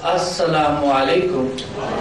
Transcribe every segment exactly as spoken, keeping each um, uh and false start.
Assalamu alaikum.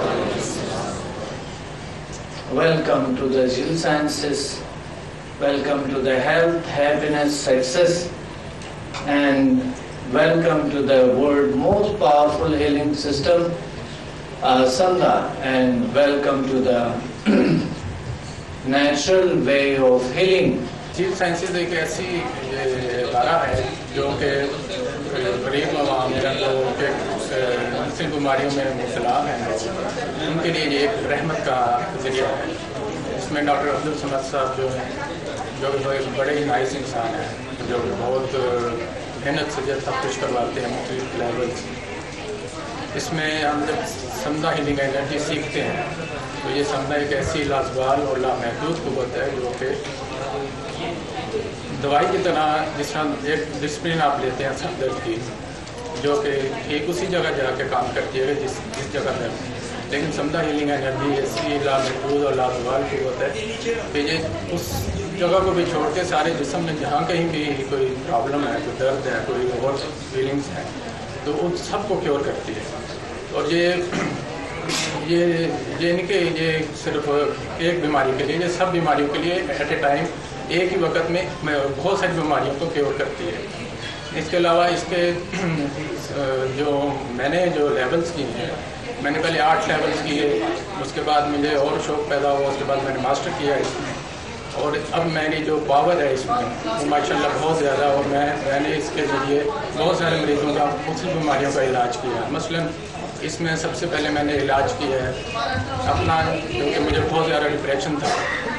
Welcome to the Zheel Sciences. Welcome to the health, happiness, success, and welcome to the world's most powerful healing system, uh, SAMDA, and welcome to the natural way of healing. Zheel Sciences एक ऐसी इदारा है जो कि गरीब आवाम या लोगों के मुख्तलिफ बीमारियों में मुबतला हैं, उनके लिए ये एक रहमत का ज़रिया है। इसमें डॉक्टर अब्दुल साहब जो हैं, जो बड़े ही नाइस इंसान हैं, जो बहुत मेहनत से जब सब कुछ करवाते हैं मुख्तलिफ लेवल्स। इसमें हम जब समदा हीलिंग एनर्जी सीखते हैं तो ये समदा एक ऐसी लाजवाल और लामहदूद क़ुव्वत है जो कि दवाई की तरह, जिस तरह एक डिस्प्लिन आप लेते हैं सर दर्द की, जो कि एक उसी जगह जाके काम करती है जिस जिस जगह में, लेकिन समदा हीलिंग एनर्जी ऐसी लामहदूद और लाजवाल क़ुव्वत है कि ये उस जगह को भी छोड़ के सारे जिस्म में जहाँ कहीं भी कोई प्रॉब्लम है, कोई दर्द है, कोई और फीलिंग्स हैं, तो उन सबको क्योर करती है। और ये ये ये नहीं कि ये सिर्फ एक बीमारी के लिए, ये सब बीमारियों के लिए एट ए टाइम एक ही वक्त में बहुत सारी बीमारियों को क्योर करती है। इसके अलावा इसके जो मैंने जो लेवल्स किए हैं, मैंने पहले आठ लेवल्स किए, उसके बाद मुझे और शौक़ पैदा हुआ, उसके बाद मैंने मास्टर किया इसमें, और अब मेरी जो पावर है इसमें वो माशाल्लाह बहुत ज़्यादा, और मैं मैंने इसके ज़रिए बहुत सारे मरीज़ों का मुख्तलिफ बीमारियों का इलाज किया। मसलन इसमें सबसे पहले मैंने इलाज किया है अपना, क्योंकि मुझे बहुत ज़्यादा डिप्रेशन था,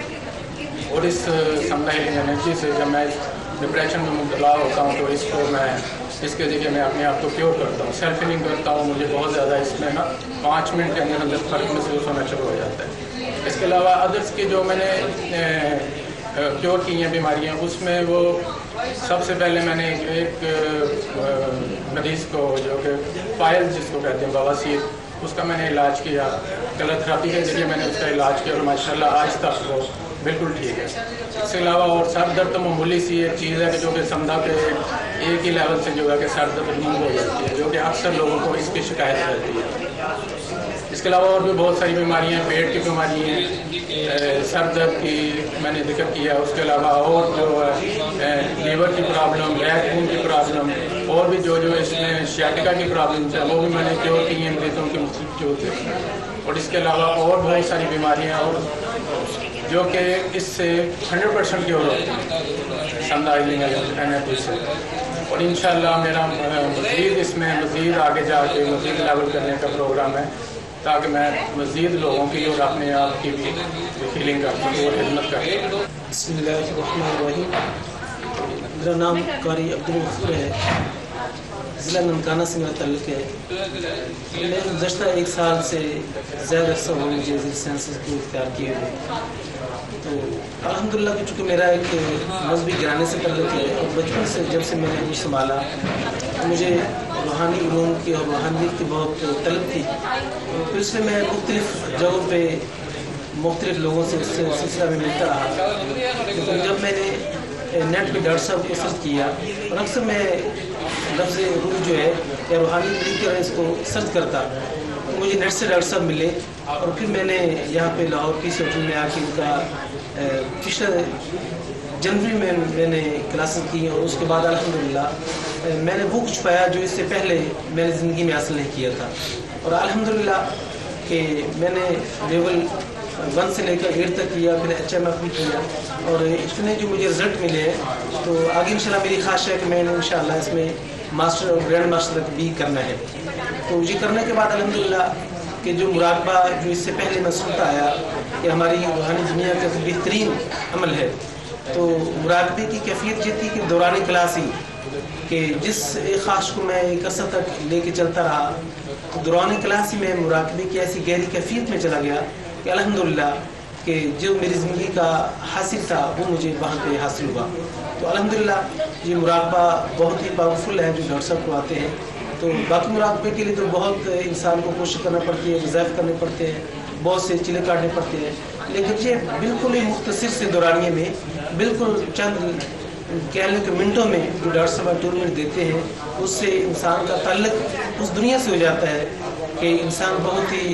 और इस समदा हीलिंग एनर्जी से जब मैं डिप्रेशन में मुब्तला होता हूँ तो इसको मैं इसके ज़रिए मैं अपने आप को क्योर करता हूँ, सेल्फ हीलिंग करता हूँ। मुझे बहुत ज़्यादा इसमें ना पाँच मिनट के अंदर अंदर फ़र्क महसूस होना शुरू हो जाता है। इसके अलावा अदर्स की जो मैंने क्योर की हैं बीमारियाँ, उसमें वो सबसे पहले मैंने एक मरीज़ को जो कि पायल जिसको कहते हैं बवासीर, उसका मैंने इलाज किया, कलर थेरेपी के ज़रिए मैंने उसका इलाज किया, और माशाल्लाह आज तक वो बिल्कुल ठीक है। इसके अलावा और सर दर्द तो मामूली सी एक चीज़ है कि जो कि समदा के एक ही लेवल से जो है कि सर दर्द रिमूव हो जाती है, जो कि अक्सर लोगों को इसकी शिकायत रहती है। इसके अलावा और भी बहुत सारी बीमारियाँ, पेट की बीमारी हैं, सर दर्द की मैंने जिक्र किया, उसके अलावा और जो है लीवर की प्रॉब्लम, बैक खून की प्रॉब्लम, और भी जो जो इसमें शियाटिका की प्रॉब्लम है वो भी मैंने क्योर की हैं मरीजों की मुख्तलिफ जो थे। और इसके अलावा और बहुत सारी बीमारियाँ और जो कि इससे हंड्रेड परसेंट क्योर होती हैं समदा हीलिंग एनर्जी से। और इंशाल्लाह मेरा मज़ीद इसमें मज़ीद आगे जाके मज़ीद लेवल करने का प्रोग्राम है, ताकि मैं मज़ीद लोगों की और अपने आप की भी हीलिंग कर सकूँ और खिदमत कर सकूँ। बिस्मिल्लाहिर्रहमानिर्रहीम। मेरा नाम कारी अब्दुल है, ज़िला ननकाना से मेरा ताल्लुक़ है। मैं गुज़श्ता एक साल से ज़्यादा अरसा हुआ मुझे ज़ील साइंसेस को इख्तियार किए हुए, तो अल्हम्दुलिल्लाह कि चूँकि मेरा एक मजहबी गिराने से ताल्लुक़ है, और बचपन से जब से मैंने कुछ संभाला तो मुझे रूहानी उलूम की और रूहानियत की बहुत तलब थी। फिर इसलिए मैं मुख्तलिफ़ जगहों पे मुख्तलिफ़ लोगों से इससे सिलसिला में मिलता रहा। लेकिन जब मैंने नेट पे डॉक्टर साहब को सर्च किया, और अक्सर मैं लफ्ज़ रूह जो है या रूहानी तरीके इसको सर्च करता, तो मुझे नेट से डॉक्टर साहब मिले, और फिर मैंने यहाँ पे लाहौर की होटल में आके उनका पिछले जनवरी में मैंने क्लासेस की, और उसके बाद अल्हम्दुलिल्लाह मैंने वो कुछ पाया जो इससे पहले मैंने ज़िंदगी में हासिल नहीं किया था। और अल्हम्दुलिल्लाह कि मैंने लेवल वन से लेकर एट तक किया, फिर एच एम एफ भी किया, और इतने जो मुझे रिजल्ट मिले हैं, तो आगे इंशाल्लाह मेरी ख्वाहिश है कि मैंने इंशाल्लाह इसमें मास्टर और ग्रैंड मास्टर तक भी करना है। तो ये करने के बाद अल्हम्दुलिल्लाह कि जो मुराकबा जो इससे पहले मैं सुनता आया कि हमारी रूहानी दुनिया का बेहतरीन अमल है, तो मुराकबे की कैफियत ये थी कि दौरानी क्लास ही कि जिस एक ख्वाहिश को मैं एक असर तक लेके चलता रहा, तो दौरानी क्लास ही मैं मुराकबे की ऐसी गहरी कैफियत में चला गया कि अल्हम्दुलिल्लाह कि जो मेरी ज़िंदगी का हासिल था वो मुझे वहाँ पे हासिल हुआ। तो अल्हम्दुलिल्लाह ये मुराकबा बहुत ही पावरफुल है जो डॉक्टर साहब को आते हैं। तो बाकी मुराकबे के लिए तो बहुत इंसान को कोशिश करना पड़ती है, वज़ाइफ करने पड़ते हैं, बहुत से चिले काटने पड़ते हैं, लेकिन ये बिल्कुल ही मुख्तसर से दौरानिए में बिल्कुल चंद कह लें कि मिनटों में जो डॉक्टर साहब टूर्नामेंट देते हैं उससे इंसान का ताल्लुक उस दुनिया से हो जाता है کہ انسان بہت ہی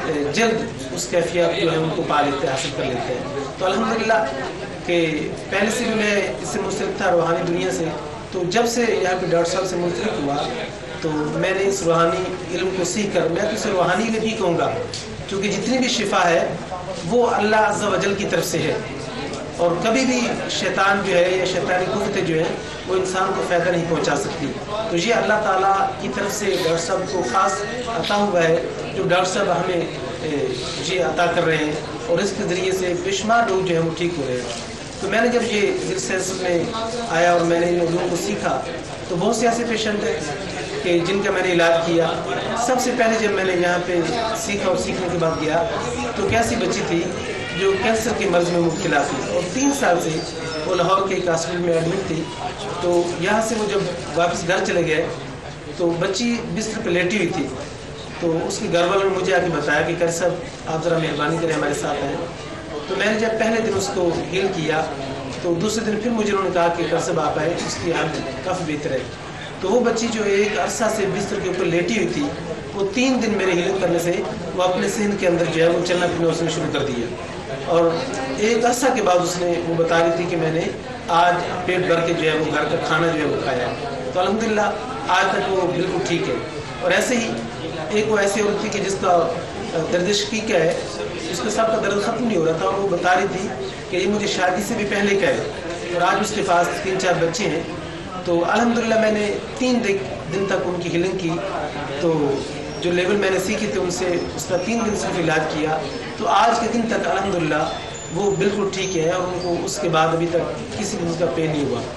جلد اس کیفیت جو ہے ان کو پا لیتے حاصل کر لیتے ہیں. تو الحمدللہ کہ پہلے سے بھی میں اس سے منسلک تھا روحانی دنیا سے, تو جب سے یہاں پہ ڈاکٹر صاحب سے منسلک ہوا تو میں نے اس روحانی علم کو سیکھ کر, میں تو اسے روحانی علم ہی کہوں گا کیونکہ جتنی بھی شفا ہے وہ اللہ عز و جل کی طرف سے ہے, اور کبھی بھی شیطان جو ہے یا شیطانی قوتیں جو ہیں وہ انسان کو فائدہ نہیں پہنچا سکتی. تو یہ اللہ تعالیٰ کی طرف سے ڈاکٹر صاحب کو خاص عطا ہوا ہے جو ڈاکٹر صاحب ہمیں یہ عطا کر رہے ہیں, اور اس کے ذریعے سے بے شمار لوگ جو ہیں وہ ٹھیک ہو رہے ہیں. تو میں نے جب یہ ذیل سائنس میں آیا اور میں نے ان علوم کو سیکھا تو بہت سے ایسے پیشنٹ ہیں کہ جن کا میں نے علاج کیا. سب سے پہلے جب میں نے یہاں پہ سیکھا اور سیکھنے کے بعد گیا تو کیسی بچی تھی جو کینسر کے مرض میں مبتلا تھی, اور تین سال سے وہ لاہور کے ایک ہاسپٹل میں ایڈمٹ تھی. تو یہاں سے وہ جب واپس گھر چلے گئے تو بچی بستر پہ لیٹی ہوئی تھی. تو اس کے گھر والوں نے مجھے آ کے بتایا کہ کر صاحب آپ ذرا مہربانی کریں ہمارے ساتھ آئیں. تو میں نے جب پہلے دن اس کو ہیل کیا تو دوسرے دن پھر مجھے انہوں نے کہا کہ کر صاحب آپ آئے, اس کی حالت کافی بہتر ہے. تو وہ بچی جو ایک عرصہ سے بستر کے اوپر لیٹی ہوئی تھی وہ تین دن میرے ہیلنگ کرنے سے وہ اپنے ذہن کے اندر جو ہے وہ چلنا پھرنا اس نے شروع کر دیا, اور ایک عرصہ کے بعد اس نے وہ بتا رہی تھی کہ میں نے آج پیٹ بھر کے جو ہے وہ گھر کا کھانا جو ہے وہ کھایا ہے. تو الحمدللہ آج تک وہ بالکل ٹھیک ہے. اور ایسے ہی ایک وہ ایسی عورت تھی کہ جس کا درد شقیقہ ہے, اس کے ساتھ کا درد ختم نہیں ہو رہا تھا, اور وہ بتا رہی تھی کہ یہ مجھے شادی سے بھی پہلے کا ہے, اور آج اس کے پاس تین چار بچے ہیں. تو الحمدللہ میں نے تین دن تک ان کی ہیلنگ کی. تو جو لیول میں نے سیکھی تھی ان سے اس کا تین دن صرف علاج کیا, تو آج کے دن تک الحمدللہ وہ بالکل ٹھیک ہے, اور ان کو اس کے بعد ابھی تک کسی قسم کا پین نہیں ہوا.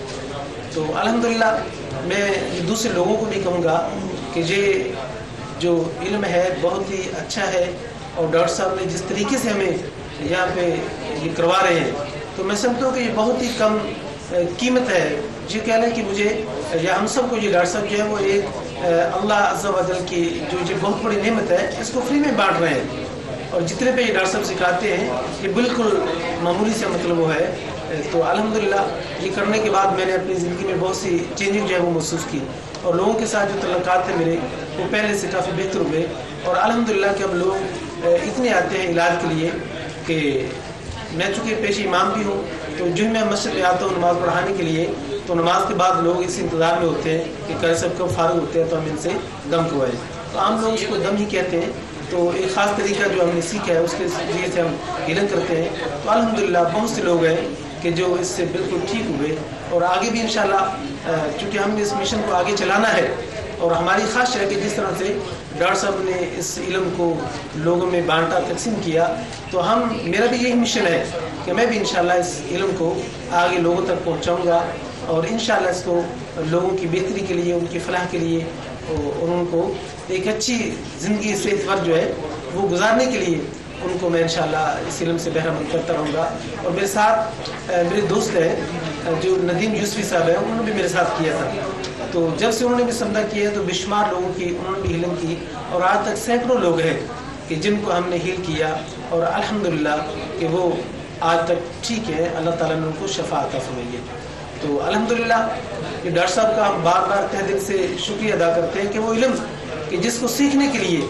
تو الحمدللہ میں دوسرے لوگوں کو بھی کہوں گا کہ یہ جو علم ہے بہت ہی اچھا ہے, اور ڈاکٹر صاحب نے جس طریقے سے ہمیں یہاں پہ یہ کروا رہے ہیں تو میں سمجھتا ہوں کہ یہ بہت ہی کم قیمت ہے. یہ کہہ لیں کہ مجھے یا ہم سب کو یہ ڈاکٹر صاحب جو ہے وہ ایک اللہ عز و جل کی جو یہ بہت بڑی نعمت ہے اس کو فری میں بانٹ رہے ہیں, اور جتنے پہ یہ ڈاکٹر صاحب سکھاتے ہیں یہ بالکل معمولی سے مطلب وہ ہے. تو الحمدللہ یہ کرنے کے بعد میں نے اپنی زندگی میں بہت سی چینجنگ جو ہے وہ محسوس کی, اور لوگوں کے ساتھ جو تعلقات تھے میرے وہ پہلے سے کافی بہتر ہوئے. اور الحمدللہ کہ اب لوگ اتنے آتے ہیں علاج کے لیے کہ میں چونکہ پیشے امام بھی ہوں تو جو میں مسجد میں آتا ہوں نماز پڑھانے کے لیے, تو نماز کے بعد لوگ اس انتظار میں ہوتے ہیں کہ قاری صاحب کب فارغ ہوتے ہیں تو ہم ان سے دم کوائیں. تو عام لوگ اس کو دم ہی کہتے ہیں. تو ایک خاص طریقہ جو ہم نے سیکھا ہے اس کے ذریعے سے ہم ہیلنگ کرتے ہیں. تو الحمدللہ بہت سے لوگ ہیں کہ جو اس سے بالکل ٹھیک ہوئے, اور آگے بھی انشاءاللہ چونکہ ہم نے اس مشن کو آگے چلانا ہے, اور ہماری خواہش ہے کہ جس طرح سے ڈاکٹر صاحب نے اس علم کو لوگوں میں بانٹا تقسیم کیا, تو ہم میرا بھی یہی مشن ہے کہ میں بھی انشاءاللہ اس علم کو آگے لوگوں تک پہنچاؤں گا, اور انشاءاللہ اس کو لوگوں کی بہتری کے لیے, ان کی فلاح کے لیے, اور ان کو ایک اچھی زندگی صحت ور جو ہے وہ گزارنے کے لیے ان کو میں انشاءاللہ اس علم سے بہرہ مند کرتا رہوں گا. اور میرے ساتھ میرے دوست ہیں جو ندیم یوسفی صاحب ہیں, انہوں نے بھی میرے ساتھ کیا تھا. تو جب سے انہوں نے بھی سمدہ کیا ہے تو بے شمار لوگوں کی انہوں نے بھی ہیلنگ کی, اور آج تک سینکڑوں لوگ ہیں کہ جن کو ہم نے ہیل کیا, اور الحمدللہ کہ وہ آج تک ٹھیک ہے. اللہ تعالیٰ نے ان کو شفا عطا فرمائی ہے. تو الحمدللہ کہ ڈاکٹر صاحب کا ہم بار بار تہ دل سے شکریہ ادا کرتے ہیں کہ وہ علم کہ جس کو سیکھنے کے لیے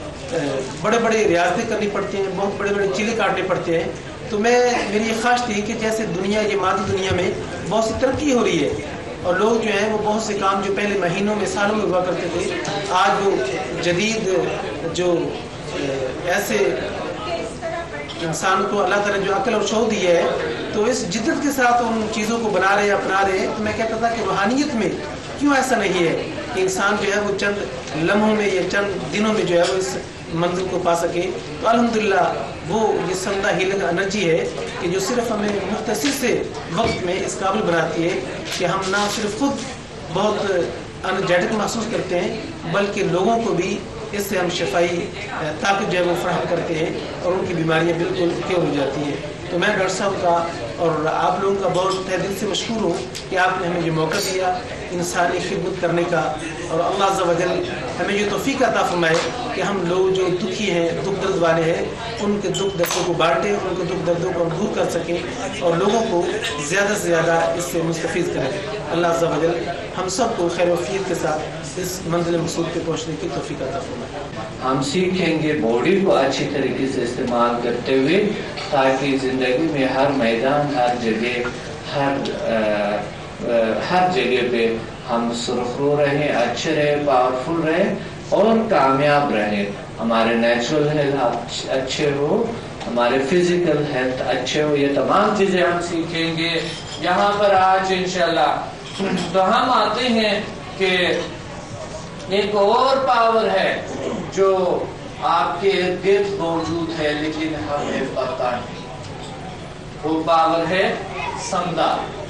بڑے بڑے ریاضتیں کرنی پڑتی ہیں, بہت بڑے بڑے چیلے کاٹنے پڑتے ہیں. تو میں میری یہ خواہش تھی کہ جیسے دنیا یہ مادی دنیا میں بہت سی ترقی ہو رہی ہے, اور لوگ جو ہیں وہ بہت سے کام جو پہلے مہینوں میں سالوں میں ہوا کرتے تھے, آج وہ جدید جو ایسے انسان کو اللہ تعالیٰ جو عقل اور شعور دی ہے تو اس جدت کے ساتھ ان چیزوں کو بنا رہے اپنا رہے ہیں. تو میں کہتا تھا کہ روحانیت میں کیوں ایسا نہیں ہے کہ انسان جو ہے وہ چند لمحوں میں یا چند دنوں میں جو ہے وہ اس منزل کو پا سکے. تو الحمدللہ وہ یہ سمدہ ہیلنگ انرجی ہے کہ جو صرف ہمیں مختصر سے وقت میں اس قابل بناتی ہے کہ ہم نہ صرف خود بہت انرجیٹک محسوس کرتے ہیں بلکہ لوگوں کو بھی اس سے ہم شفائی طاقت جو ہے وہ فراہم کرتے ہیں, اور ان کی بیماریاں بالکل کیور ہو جاتی ہیں. تو میں ڈاکٹر صاحب کا اور آپ لوگوں کا بہت تہ دل سے مشکور ہوں کہ آپ نے ہمیں یہ موقع دیا انسانی خدمت کرنے کا, اور اللہ عز و جل ہمیں یہ توفیق عطا فرمائے کہ ہم لوگ جو دکھی ہیں, دکھ درد والے ہیں, ان کے دکھ دردوں کو بانٹیں, ان کے دکھ دردوں کو ہم دور کر سکیں, اور لوگوں کو زیادہ سے زیادہ اس سے مستفید کریں. اللہ عز و جل ہم سب کو خیر و عافیت کے ساتھ اس منزل مقصود پہ پہنچنے کی توفیق عطا فرمائے. ہم سیکھیں گے باڈی کو اچھی طریقے سے استعمال کرتے ہوئے تاکہ زندگی میں ہر میدان، ہر جگہ، ہر ہر جگہ پہ ہم سرخرو رہیں، اچھے رہیں، پاورفل رہیں اور کامیاب رہیں. ہمارے نیچرل ہیلتھ اچھے ہو، ہمارے فزیکل ہیلتھ اچھے ہو. یہ تمام چیزیں ہم سیکھیں گے یہاں پر آج انشاءاللہ. تو ہم آتے ہیں کہ ایک اور پاور ہے جو آپ کے ارد گرد موجود ہے لیکن ہمیں پتہ نہیں. وہ پاور ہے سمدا.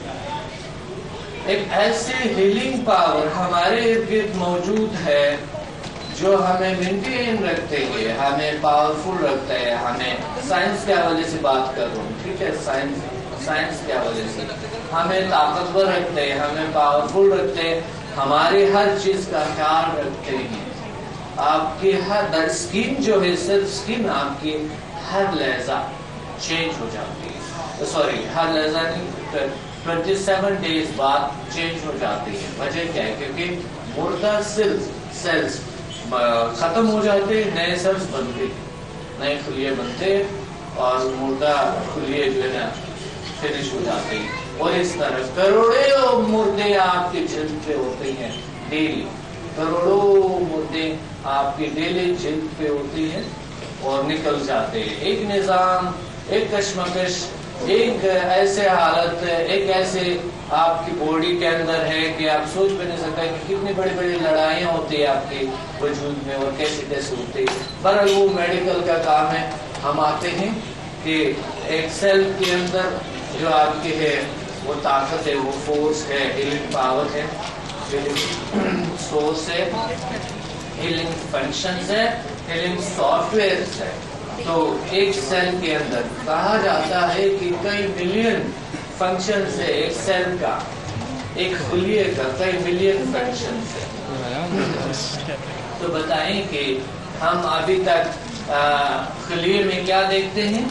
ایک ایسی ہیلنگ پاور ہمارے ارد گرد موجود ہے جو ہمیں مینٹین رکھتے ہیں، ہمیں پاورفل رکھتا ہے. ہمیں سائنس کے حوالے سے بات کر رہا ہوں، ٹھیک ہے، سائنس سائنس کے حوالے سے ہمیں طاقتور رکھتے ہیں، ہمیں پاورفل رکھتے ہیں، ہماری ہر چیز کا خیال رکھتے ہیں. آپ کی ہر اسکن جو ہے، صرف اسکن آپ کی ہر لہجہ چینج ہو جاتی ہے. سوری ہر لہجہ نہیں، ٹوینٹی سیون ڈیز بعد چینج ہو جاتی ہے. وجہ کیا ہے؟ کیونکہ مردہ سیلز سیلز ختم ہو جاتے، نئے سیلز بنتے، نئے خلیے بنتے اور مردہ خلیے جو ہے نا فنش ہو جاتے ہیں. اور اس طرح کروڑوں مردے آپ کے جلد پہ ہوتے ہیں ڈیلی. کروڑوں مردے آپ کی ڈیلی جلد پہ ہوتی ہیں اور نکل جاتے ہیں. ایک نظام، ایک کشمکش، ایک ایسے حالت، ایک ایسے آپ کی باڈی کے اندر ہے کہ آپ سوچ بھی نہیں سکتے کہ کتنی بڑی بڑی لڑائیاں ہوتی ہیں آپ کے وجود میں اور کیسے کیسے ہوتی ہے. بہرحال وہ میڈیکل کا کام ہے. ہم آتے ہیں کہ ایک سیل کے اندر جو آپ کے ہے وہ طاقت ہے، وہ فورس ہے، ہیلنگ پاور ہے، ہیلنگ سورس ہے، ہیلنگ فنکشنز ہے، ہیلنگ سافٹ ویئرز ہے. تو ایک سیل کے اندر کہا جاتا ہے کہ کئی ملین فنکشنز ہے ایک سیل کا، ایک خلیے کا کئی ملین فنکشنز ہے. تو بتائیں کہ ہم ابھی تک خلیے میں کیا دیکھتے ہیں؟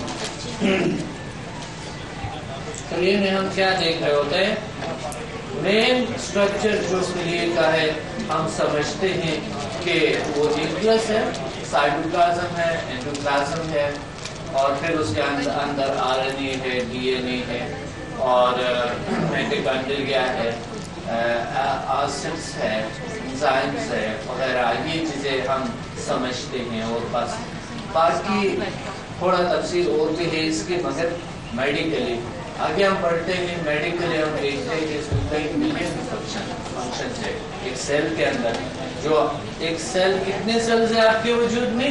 خلیے میں ہم کیا دیکھ رہے ہوتے ہیں؟ مین سٹرکچر جو خلیے کا ہے ہم سمجھتے ہیں کہ وہ نیوکلس ہے، سائٹوپلازم ہے، اینڈوپلازم ہے، اور پھر اس کے اندر اندر آر این اے ہے، ڈی این اے ہے، اور مائٹوکانڈریا ہے، ایسڈز ہے، انزائمز ہے وغیرہ. یہ چیزیں ہم سمجھتے ہیں. اور بس باقی تھوڑا تفصیل اور بھی ہے اس کی، مگر میڈیکلی آگے ہم پڑھتے ہیں. میڈیکلی ہم دیکھتے ہیں کہ اس میں کئی ملین فنکشن فنکشن ہے ایک سیل کے اندر. جو ایک سیل، کتنے سیلز ہیں آپ کے وجود میں؟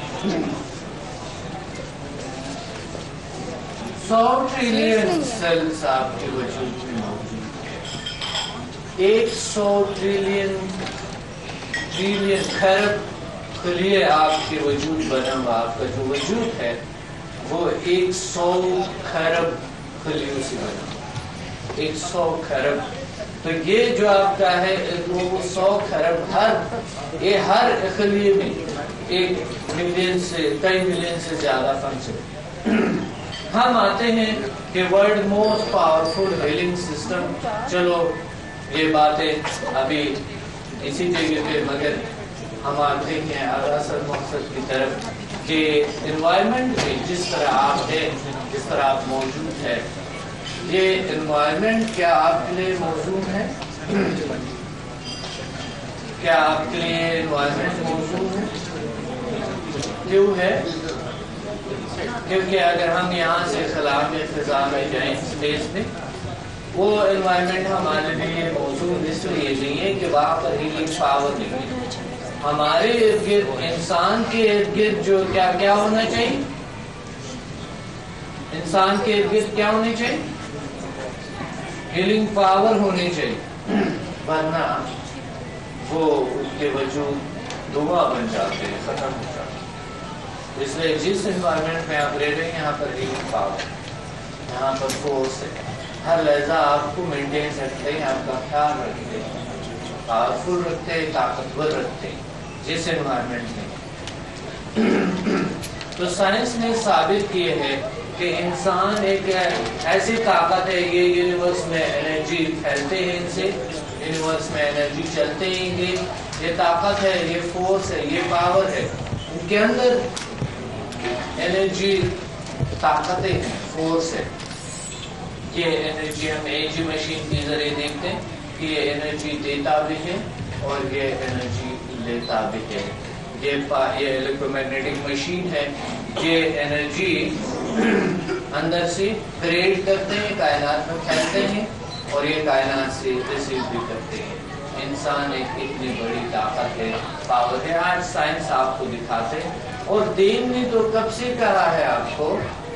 سو ٹریلین سیلز آپ کے وجود میں موجود ہے. ایک سو ٹریلین ٹریلین کھرب خلیے آپ کے وجود بنا ہوا. آپ کا جو وجود ہے وہ ایک سو کھرب خلیوں سے بنا، ایک سو کھرب. تو یہ جو آپ کا ہے وہ سو کھرب، ہر یہ ہر خلیے میں ایک ملین سے کئی ملین سے زیادہ فنکشن. ہم آتے ہیں کہ world most powerful healing system. چلو یہ باتیں ابھی اسی جگہ پہ، مگر ہم آتے ہیں اصل مقصد کی طرف کہ انوائرمنٹ میں جس طرح آپ ہے، جس طرح آپ موجود ہے، یہ انوائرمنٹ کیا آپ کے لیے موجود ہے؟ کیا آپ کے لیے انوائرمنٹ موجود ہے؟ کیوں ہے؟ کیونکہ اگر ہم یہاں سے خلا میں فضا میں جائیں اسپیس میں، وہ انوائرمنٹ ہمارے لیے موجود اس لیے نہیں ہے کہ وہاں پر ہیلنگ پاور نہیں ہے. ہمارے ارد گرد، انسان کے ارد گرد جو کیا کیا ہونا چاہیے؟ انسان کے ارد گرد کیا ہونی چاہیے؟ ہیلنگ پاور ہونی چاہیے، ورنہ وہ اس کے وجود دھواں بن جاتے ہیں، ختم ہو جاتے ہیں. اس لیے جس انوائرمنٹ میں آپ رہ رہے ہیں یہاں پر ہیلنگ پاور، یہاں پر فورس ہے. ہر لہجہ آپ کو مینٹین رکھتے ہیں، آپ کا خیال رکھتے ہیں، پاورفل رکھتے ہیں، طاقتور رکھتے ہیں جس انوائرمنٹ میں. تو سائنس نے ثابت کیے ہے کہ انسان ایک ایسی طاقت ہے، یہ یونیورس میں انرجی پھیلتے ہیں، ان سے یونیورس میں انرجی چلتے ہیں، گے یہ طاقت ہے، یہ فورس ہے، یہ پاور ہے، ان کے اندر انرجی طاقتیں ہیں، فورس ہے. یہ انرجی ہم ایک ہی مشین کے ذریعے دیکھتے ہیں کہ یہ انرجی دیتا بھی ہے اور یہ انرجی لیتا بھی ہے. یہ یہ الیکٹرو میگنیٹک مشین ہے، یہ انرجی اندر سے کریٹ کرتے ہیں، کائنات میں پھیلتے ہیں اور یہ کائنات سے ریسیو بھی کرتے ہیں. انسان ایک اتنی بڑی طاقت ہے، پاور ہے. آج سائنس آپ کو دکھاتے ہیں، اور دین نے تو کب سے کہا ہے آپ کو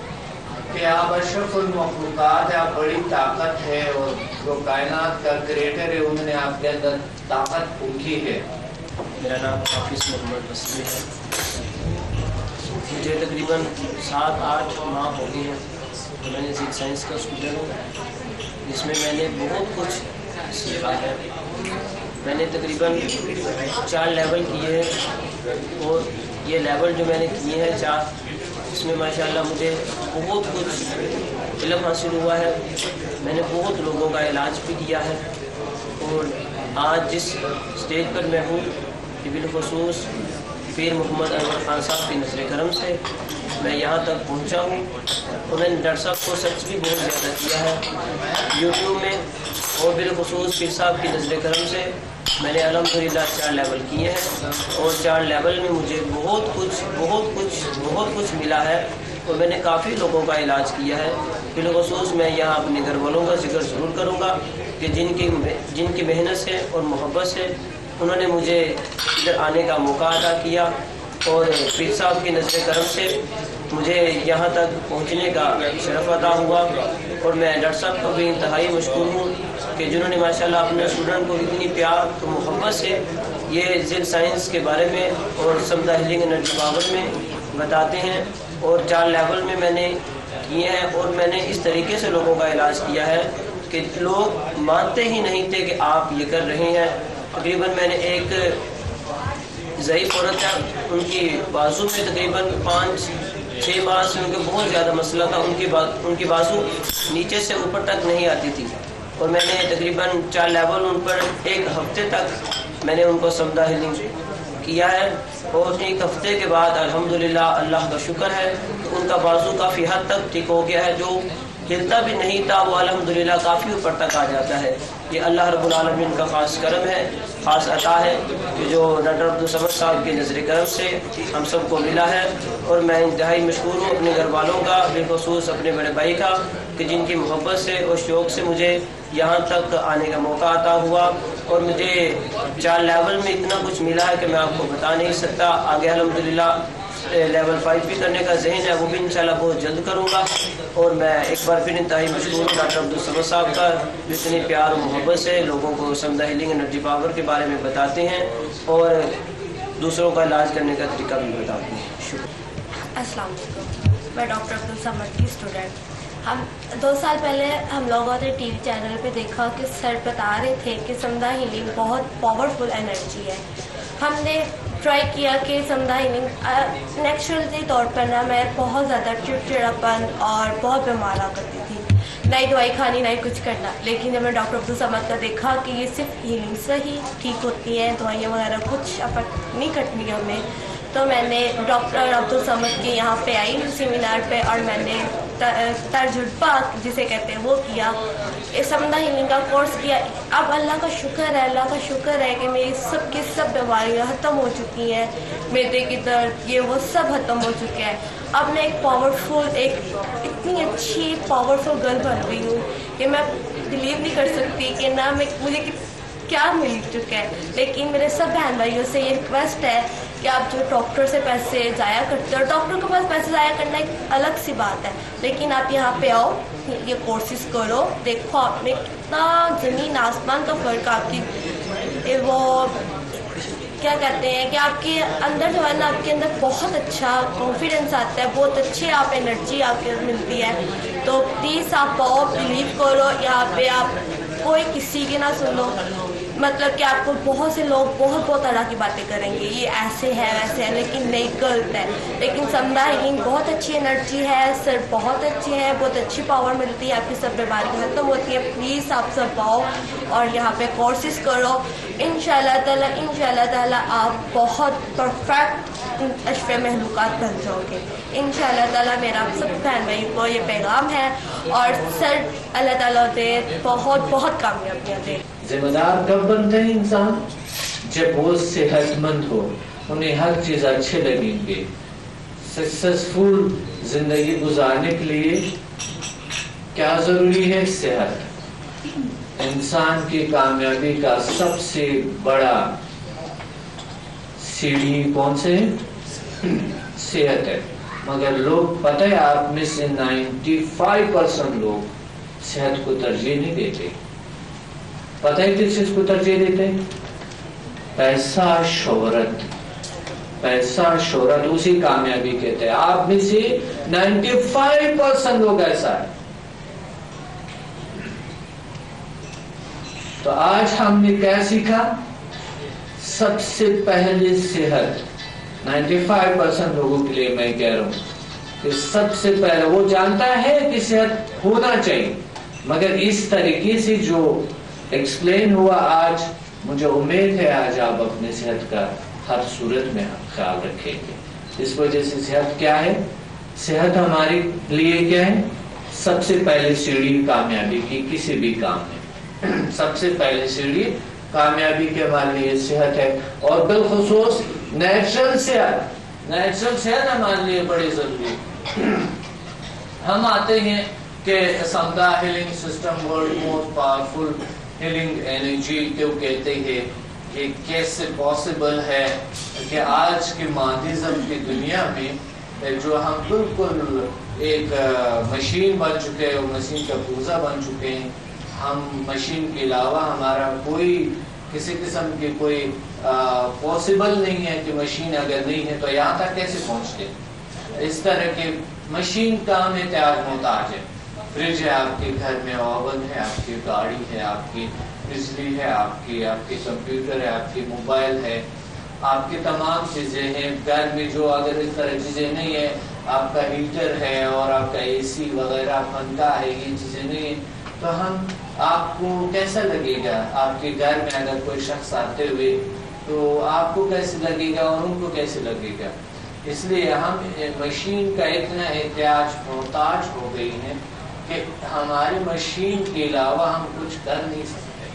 کہ آپ اشرف المخلوقات ہے، آپ بڑی طاقت ہے، اور جو کائنات کا کریٹر ہے انہوں نے آپ کے اندر طاقت پھونکی ہے. میرا نام حافظ محمد وسیم ہے. مجھے تقریباً سات آٹھ ماہ ہو گئے ہیں. میں نے زیل سائنس کا اسٹوڈنٹ ہوں، جس میں میں نے بہت کچھ سیکھا ہے. میں نے تقریباً چار لیول کیے ہیں، اور یہ لیول جو میں نے کیے ہیں چار، اس میں ماشاءاللہ مجھے بہت کچھ علم حاصل ہوا ہے. میں نے بہت لوگوں کا علاج بھی کیا ہے، اور آج جس اسٹیج پر میں ہوں کہ بالخصوص پیر محمد انور خان صاحب کی نظر کرم سے میں یہاں تک پہنچا ہوں. انہوں نے ڈاکٹر صاحب کو سرچ بھی بہت زیادہ کیا ہے یوٹیوب میں، اور بالخصوص پیر صاحب کی نظر کرم سے میں نے الحمدللہ چار لیول کیے ہیں، اور چار لیول میں مجھے بہت کچھ بہت کچھ بہت کچھ ملا ہے، اور میں نے کافی لوگوں کا علاج کیا ہے. بالخصوص میں یہاں اپنے گھر والوں کا ذکر ضرور کروں گا کہ جن کی جن کی محنت سے اور محبت سے انہوں نے مجھے ادھر آنے کا موقع عطا کیا، اور پیر صاحب کی نظر کرم سے مجھے یہاں تک پہنچنے کا شرف عطا ہوا. اور میں ڈاکٹر صاحب کو بھی انتہائی مشکور ہوں کہ جنہوں نے ماشاءاللہ اپنے اسٹوڈنٹ کو اتنی پیار اور محبت سے یہ زیل سائنس کے بارے میں اور سمدہ ہیلنگ انرجی پاور میں بتاتے ہیں. اور چار لیول میں میں نے کیے ہیں، اور میں نے اس طریقے سے لوگوں کا علاج کیا ہے کہ لوگ مانتے ہی نہیں تھے کہ آپ یہ کر رہے ہیں. تقریباً میں نے ایک ضعیف عورت ہے، ان کی بازو میں تقریباً پانچ چھ ماہ سے ان کا بہت زیادہ مسئلہ تھا، ان کی ان کی بازو نیچے سے اوپر تک نہیں آتی تھی، اور میں نے تقریباً چار لیول ان پر ایک ہفتے تک میں نے ان کو سمدہ ہیلنگ کیا ہے. اور ایک ہفتے کے بعد الحمدللہ اللہ کا شکر ہے کہ ان کا بازو کافی حد تک ٹھیک ہو گیا ہے. جو ہلتا بھی نہیں تھا وہ الحمدللہ کافی اوپر تک آ جاتا ہے. یہ اللہ رب العالمین کا خاص کرم ہے، خاص عطا ہے کہ جو ڈاکٹر عبدل صاحب کی نظر کرم سے ہم سب کو ملا ہے. اور میں انتہائی مشکور ہوں اپنے گھر والوں کا، بالخصوص اپنے بڑے بھائی کا، کہ جن کی محبت سے اور شوق سے مجھے یہاں تک آنے کا موقع عطا ہوا. اور مجھے چار لیول میں اتنا کچھ ملا ہے کہ میں آپ کو بتا نہیں سکتا. آگے الحمدللہ لیول فائیو بھی کرنے کا ذہن ہے، وہ بھی انشاءاللہ بہت جلد کروں گا. اور میں ایک بار پھر انتہائی مشکور ہوں ڈاکٹر عبدل صاحب کا، جتنی پیار و محبت سے لوگوں کو سمدہ ہیلنگ انرجی پاور کے بارے میں بتاتے ہیں اور دوسروں کا علاج کرنے کا طریقہ بھی بتاتے ہیں. شکریہ. السلام علیکم، میں ڈاکٹر عبدل صمد کی اسٹوڈنٹ. ہم دو سال پہلے ہم لوگوں نے ٹی وی چینل پہ دیکھا کہ سر بتا رہے تھے کہ سمدہ ہیلنگ بہت پاورفل انرجی ہے. ہم نے ٹرائی کیا کہ سمدہ ہیلنگ نیچرلی طور پر نا میں بہت زیادہ چڑچڑاپن اور بہت بیمار آ کرتی تھی، نہ ہی دوائی کھانی نہ ہی کچھ کرنا. لیکن جب میں ڈاکٹر عبدل صمد کا دیکھا کہ یہ صرف ہیلنگ سے ہی ٹھیک ہوتی ہیں، دوائیاں وغیرہ کچھ افیکٹ نہیں کرتی ہمیں، تو میں نے ڈاکٹر عبدل صمد کے یہاں پہ آئی سیمینار پہ، اور میں نے تجربہ جسے کہتے ہیں وہ کیا، سمدہ ہیلنگ کا کورس کیا. اب اللہ کا شکر ہے، اللہ کا شکر ہے کہ میری سب کی سب بیماریاں ختم ہو چکی ہیں، معدے کی درد یہ وہ سب ختم ہو چکے ہیں. اب میں ایک پاورفل ایک اتنی اچھی پاورفل گرل بن گئی ہوں کہ میں بلیو نہیں کر سکتی کہ نہ میں مجھے کیا مل چکا ہے. لیکن میرے سب بہن بھائیوں سے یہ ریکویسٹ ہے کہ آپ جو ڈاکٹر سے پیسے ضائع کرتے ہو، اور ڈاکٹر کے پاس پیسے ضائع کرنا ایک الگ سی بات ہے، لیکن آپ یہاں پہ آؤ، یہ کورسز کرو، دیکھو آپ میں کتنا زمین آسمان کا فرق. آپ کی وہ کیا کہتے ہیں کہ آپ کے اندر جو ہے نا، آپ کے اندر بہت اچھا کانفیڈنس آتا ہے، بہت اچھے آپ انرجی آپ کے ملتی ہے. تو پلیز آپ آؤ، بلیو کرو، یہاں پہ آپ کوئی کسی کی نہ سنو. मतलब کہ آپ کو بہت سے لوگ بہت بہت طرح کی باتیں کریں گے، یہ ایسے ہے ویسے ہے، لیکن نہیں، غلط ہے. لیکن سمدھا ہیلنگ بہت اچھی انرجی ہے، سر بہت اچھی ہے، بہت اچھی پاور ملتی ہے، آپ کی سب بیماری ختم ہوتی ہے. پلیز آپ سب آؤ اور یہاں پہ کورسز کرو. ان شاء اللہ تعالیٰ ان شاء اللہ تعالیٰ آپ بہت پرفیکٹ اشرف محلوقات بن جاؤ گے ان شاء اللہ تعالیٰ. میرا آپ سب بہن بھائی کو یہ پیغام ہے، اور سر اللہ تعالیٰ دے بہت بہت کامیابیاں دے. ذمہ دار کب بنتے ہیں انسان؟ جب وہ صحت مند ہو، انہیں ہر چیز اچھے لگیں گے. سکسیسفل زندگی گزارنے کے لیے کیا ضروری ہے؟ صحت. انسان کی کامیابی کا سب سے بڑا سیڑھی کون سے ہے؟ صحت ہے. مگر لوگ پتہ ہے آپ میں سے نائنٹی فائیو پرسینٹ لوگ صحت کو ترجیح نہیں دیتے. پتہ ہے کس چیز کو ترجیح دیتے؟ پیسہ، شہرت. پیسہ شہرت اسی کامیابی کہتے ہیں. آپ میں سے نائنٹی فائیو پرسینٹ لوگ ایسا ہے. تو آج ہم نے کیا سیکھا؟ سب سے پہلے صحت. نائنٹی فائیو پرسینٹ لوگوں کے لیے میں کہہ رہا ہوں کہ سب سے پہلے وہ جانتا ہے کہ صحت ہونا چاہیے، مگر اس طریقے سے جو ایکسپلین ہوا آج، مجھے امید ہے آج آپ اپنے صحت کا ہر صورت میں خیال رکھیں گے. اس وجہ سے صحت کیا ہے؟ صحت ہمارے لیے کیا ہے؟ سب سے پہلے سیڑھی کامیابی کی کسی بھی کام میں. سب سے پہلے سیڑھی کامیابی کے ہمارے لیے صحت ہے، اور بالخصوص نیچرل صحت. نیچرل صحت ہمارے لیے بڑی ضروری ہے. ہم آتے ہیں کہ Samadha healing system world most powerful healing energy کیوں کہتے ہیں؟ یہ کیسے پاسبل ہے کہ آج کے مادیزم کی دنیا میں جو ہم بالکل ایک مشین بن چکے ہیں، مشین کا پوزا بن چکے ہیں. ہم مشین کے علاوہ ہمارا کوئی کسی قسم کی کوئی پاسبل نہیں ہے کہ مشین اگر نہیں ہے تو یہاں تک کیسے پہنچتے. اس طرح کے مشین کا ہم احتیاج محتاج ہے. فریج ہے آپ کے گھر میں، اوون ہے آپ کی، گاڑی ہے آپ کی، بجلی ہے آپ کی، آپ کی کمپیوٹر ہے آپ کی، موبائل ہے آپ کی، تمام چیزیں ہیں گھر میں. جو اگر اس طرح چیزیں نہیں ہیں، آپ کا ہیٹر ہے اور آپ کا اے سی وغیرہ، پنکھا ہے، یہ چیزیں نہیں ہیں، تو ہم آپ کو کیسا لگے گا؟ آپ کے گھر میں اگر کوئی شخص آتے ہوئے تو آپ کو کیسے لگے گا اور ان کو کیسے لگے گا؟ اس لیے ہم مشین کا اتنا احتیاج محتاج ہو گئی ہیں کہ ہماری مشین کے علاوہ ہم کچھ کر نہیں سکتے.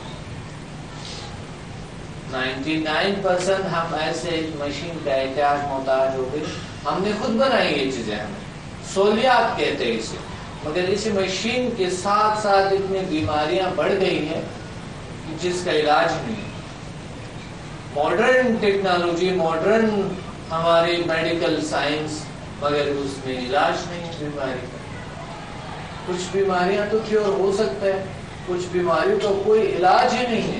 نائنٹی نائن پرسینٹ ہم ایسے مشین کا احتیاج محتاج ہو گئے. ہم نے خود بنائی یہ چیزیں، ہمیں سہولیات کہتے ہیں اسے، مگر اسی مشین کے ساتھ ساتھ اتنی بیماریاں بڑھ گئی ہیں جس کا علاج نہیں. ماڈرن ٹیکنالوجی، ماڈرن ہماری میڈیکل سائنس، مگر اس میں علاج نہیں ہے بیماری کا. کچھ بیماریاں تو کیور ہو سکتا ہے، کچھ بیماریوں کا کوئی علاج ہی نہیں ہے،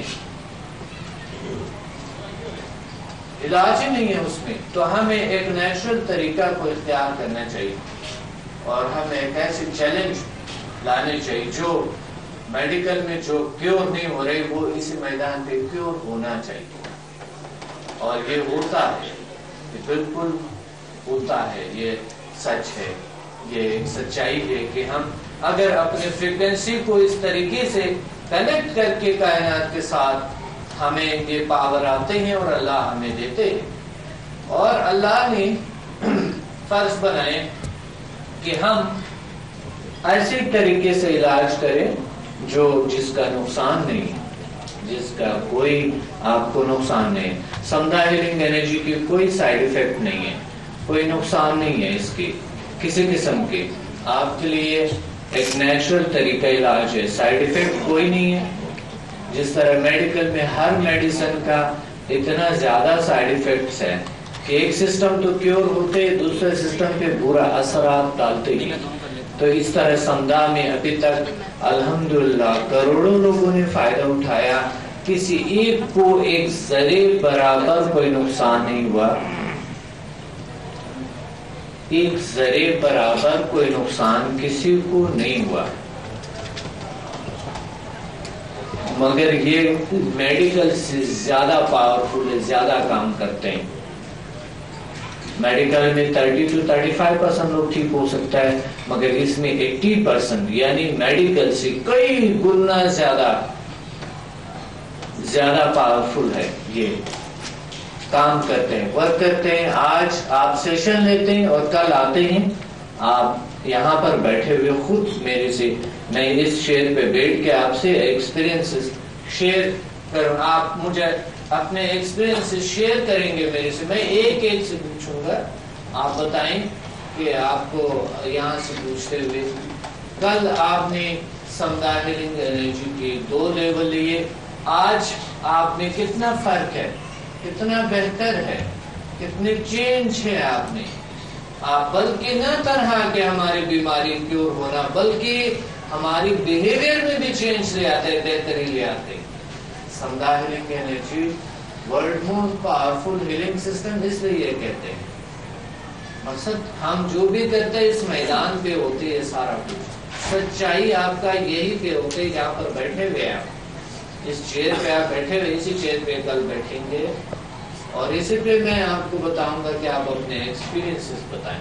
علاج ہی نہیں ہے اس میں. تو ہمیں ایک نیچرل طریقہ کو اختیار کرنا چاہیے، اور ہمیں ایک ایسی چیلنج لانے چاہیے جو میڈیکل میں جو کیور نہیں ہو رہی وہ اسی میدان پہ کیور ہونا چاہیے. اور یہ ہوتا ہے، یہ بالکل ہوتا ہے، یہ سچ ہے، یہ ایک سچائی ہے کہ ہم اگر اپنے فریکوینسی کو اس طریقے سے کنیکٹ کر کے کائنات کے ساتھ، ہمیں یہ پاور آتے ہیں اور اللہ ہمیں دیتے ہیں. اور اللہ نے فرض بنائے کہ ہم ایسے طریقے سے علاج کریں جو جس کا نقصان نہیں ہے، جس کا کوئی آپ کو نقصان نہیں ہے. سمدھا ہیلنگ انرجی کی کوئی سائیڈ ایفیکٹ نہیں ہے، کوئی نقصان نہیں ہے اس کی کسی قسم کے. آپ کے لیے ایک نیچرل طریقہ علاج ہے، سائیڈ ایفیکٹ کوئی نہیں ہے. جس طرح میڈیکل میں ہر میڈیسن کا اتنا زیادہ سائیڈ ایفیکٹس ہے کہ ایک سسٹم تو کیور ہوتے، دوسرے سسٹم پہ برا اثرات ڈالتے ہیں. تو اس طرح سمدھا میں ابھی تک الحمدللہ کروڑوں لوگوں نے فائدہ اٹھایا، کسی ایک کو ایک ذرے برابر کوئی نقصان نہیں ہوا، ایک ذرے برابر کوئی نقصان کسی کو نہیں ہوا. مگر یہ میڈیکل سے زیادہ پاورفل ہے, زیادہ کام کرتے ہیں. میڈیکل میں thirty two thirty five percent لوگ ٹھیک ہو سکتا ہے, مگر اس میں ایٹی پرسینٹ یعنی میڈیکل سے کئی گنا زیادہ زیادہ پاورفل ہے. یہ کام کرتے ہیں, ورک کرتے ہیں. آج آپ سیشن لیتے ہیں اور کل آتے ہیں, آپ یہاں پر بیٹھے ہوئے خود میرے سے, میں اس شیئر پہ بیٹھ کے آپ سے ایکسپیرینس شیئر کروں, آپ مجھے اپنے ایکسپیرینس شیئر کریں گے میرے سے. میں ایک ایک سے پوچھوں گا, آپ بتائیں کہ آپ کو یہاں سے پوچھتے ہوئے کل آپ نے سمدا ہیلنگ انرجی کے دو لیول لیے, آج آپ میں کتنا فرق ہے, کتنا بہتر ہے, کتنے چینج ہے آپ میں. آپ بلکہ نہ طرح کہ ہماری بیماری کیور ہونا, بلکہ ہماری بیہیویئر میں بھی چینج لے آتے, بہتری لے آتے. Samadha healing energy world most powerful healing system اس لیے یہ کہتے ہیں. مقصد ہم جو بھی کرتے ہیں اس میدان پہ ہوتے ہے سارا کچھ. سچائی آپ کا یہی پہ ہوتے, جہاں پر بیٹھے ہوئے آپ اس چیئر پہ آپ بیٹھے ہوئے, اسی چیئر پہ کل بیٹھیں گے اور اسی پہ میں آپ کو بتاؤں گا کہ آپ اپنے ایکسپیرینسز بتائیں.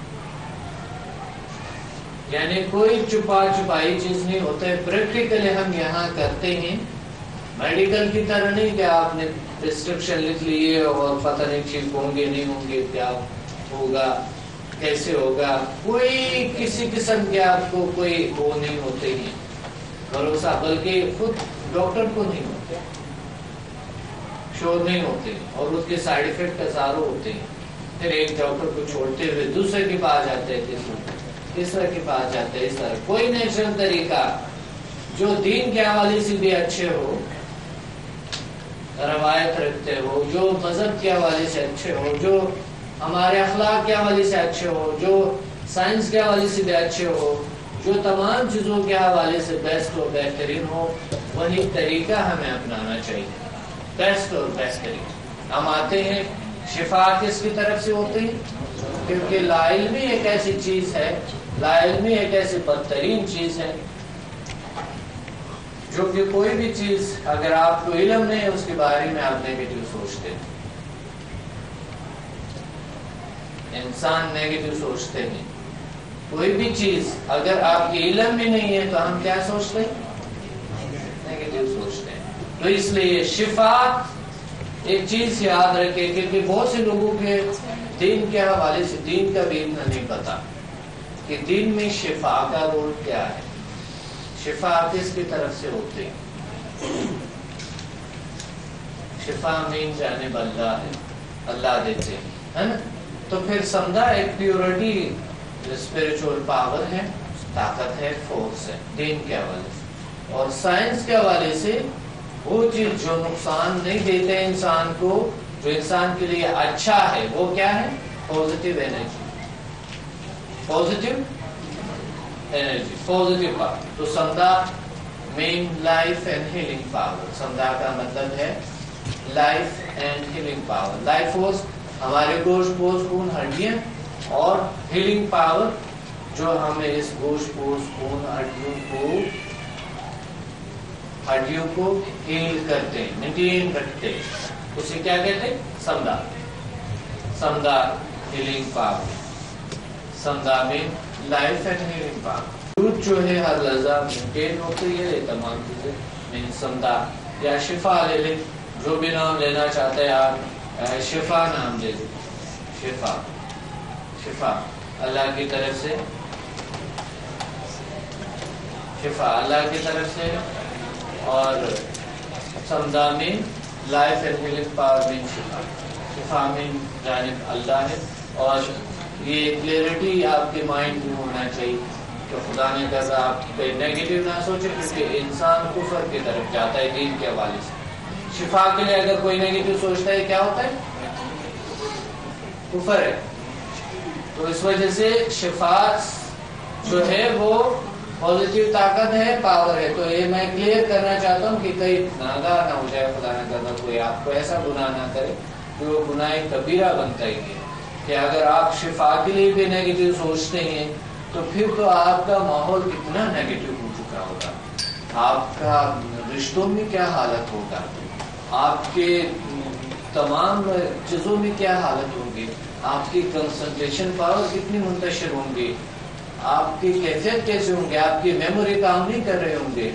یعنی کوئی چھپا چھپائی چیز نہیں ہوتا ہے, پریکٹیکلی ہم یہاں کرتے ہیں. میڈیکل کی طرح نہیں کہ آپ نے پرسکرپشن لکھ لیے اور پتہ نہیں ٹھیک ہوں گے نہیں ہوں گے, کیا ہوگا کیسے ہوگا, کوئی کسی قسم کے آپ کو کوئی وہ نہیں ہوتے ہیں بھروسہ, بلکہ خود ڈاکٹر کو نہیں ہوتے, شور نہیں ہوتے, اور اس کے سائیڈ افیکٹ ہزاروں ہوتے ہیں. پھر ایک ڈاکٹر کو چھوڑتے ہوئے دوسرے کے پاس جاتے ہیں, تیسرے کے پاس جاتے ہیں. اس طرح کوئی نیچرل طریقہ جو دین کے حوالے سے بھی اچھے ہو, روایت رکھتے ہو, جو مذہب کے حوالے سے اچھے ہو, جو ہمارے اخلاق کے حوالے سے اچھے ہو, جو سائنس کے حوالے سے بھی اچھے ہو, جو تمام چیزوں کے حوالے سے بیسٹ اور بہترین ہو, وہی طریقہ ہمیں اپنانا چاہیے, بیسٹ اور بہترین. ہم آتے ہیں, شفا کس کی طرف سے ہوتے ہیں, کیونکہ لا علمی ایک ایسی چیز ہے, لا علمی ایک ایسی بدترین چیز ہے جو کہ کوئی بھی چیز اگر آپ کو علم نہیں ہے اس کے بارے میں آپ نیگیٹو سوچتے ہیں. انسان نیگیٹو سوچتے ہیں. کوئی بھی چیز اگر آپ کے علم میں نہیں ہے تو ہم کیا سوچتے ہیں, نیگیٹو سوچتے ہیں. تو اس لیے شفا ایک چیز یاد رکھے, کیونکہ بہت سے لوگوں کے دین کے حوالے سے دین کا بھی اتنا نہیں پتا کہ دین میں شفا کا رول کیا ہے, شفا کس کی طرف سے ہوتے ہیں. شفا میں جانب اللہ ہے, اللہ دیتے ہیں نا. تو پھر سمدھا ایک پیورٹی, اسپرچول پاور ہے, طاقت ہے, فورس ہے دین کے حوالے سے. اور سائنس کے حوالے سے وہ چیز جو نقصان نہیں دیتے انسان کو, جو انسان کے لیے اچھا ہے, وہ کیا ہے, positive energy, positive energy, positive power. تو سمدھا مین لائف اینڈ ہیلنگ پاور. سمدھا کا مطلب ہے life and healing power. Life force ہمارے گوشت پوش خون ہڈیاں, اور ہیلنگ پاور جو ہمیں اس گوشت پوش خون ہڈیوں کو ہڈیوں کو ہیل کرتے ہیں, مینٹین رکھتے ہیں, اسے کیا کہتے ہیں, سمدھا. سمدھا ہیلنگ پاور. سمدھا میں life and healing power. Root جو ہے ہر لحظہ مینٹین ہوتی ہے, یہ تمام چیزیں مین سمدھا. یا شفا لے لیں, جو بھی نام لینا چاہتے ہیں آپ, شفا نام دے دیں. شفا, شفا اللہ کی طرف سے, شفا اللہ کی طرف سے. اور سمدھا میں لائف اینڈ ہیلنگ پاور میں شفا, شفا میں جانب اللہ ہے. اور یہ کلیئرٹی آپ کے مائنڈ میں ہونا چاہیے کہ خدا نے کہا آپ پہ نیگیٹو نہ سوچے, کیونکہ انسان کفر کی طرف جاتا ہے دین کے حوالے سے. شفا کے لیے اگر کوئی نیگیٹو سوچتا ہے کیا ہوتا ہے, کفر ہے. تو اس وجہ سے شفا جو ہے وہ پازیٹیو طاقت ہے, پاور ہے. تو یہ میں کلیئر کرنا چاہتا ہوں کہ کہیں گناہگار نہ ہو جائے, خدا نہ کرنا کوئی آپ کو ایسا گناہ نہ کرے کہ وہ گناہ کبیرہ بنتا ہی ہے. کہ اگر آپ شفا کے لیے بھی نیگیٹو سوچتے ہیں تو پھر تو آپ کا ماحول کتنا نیگیٹو ہو چکا ہوگا, آپ کا رشتوں میں کیا حالت ہوگا, آپ کے تمام چیزوں میں کیا حالت ہوگی, آپ کی کنسنٹریشن پاور کتنی منتشر ہوں گی, آپ کی کیفیت کیسے ہوں گے, آپ کی میموری کام نہیں کر رہے ہوں گے,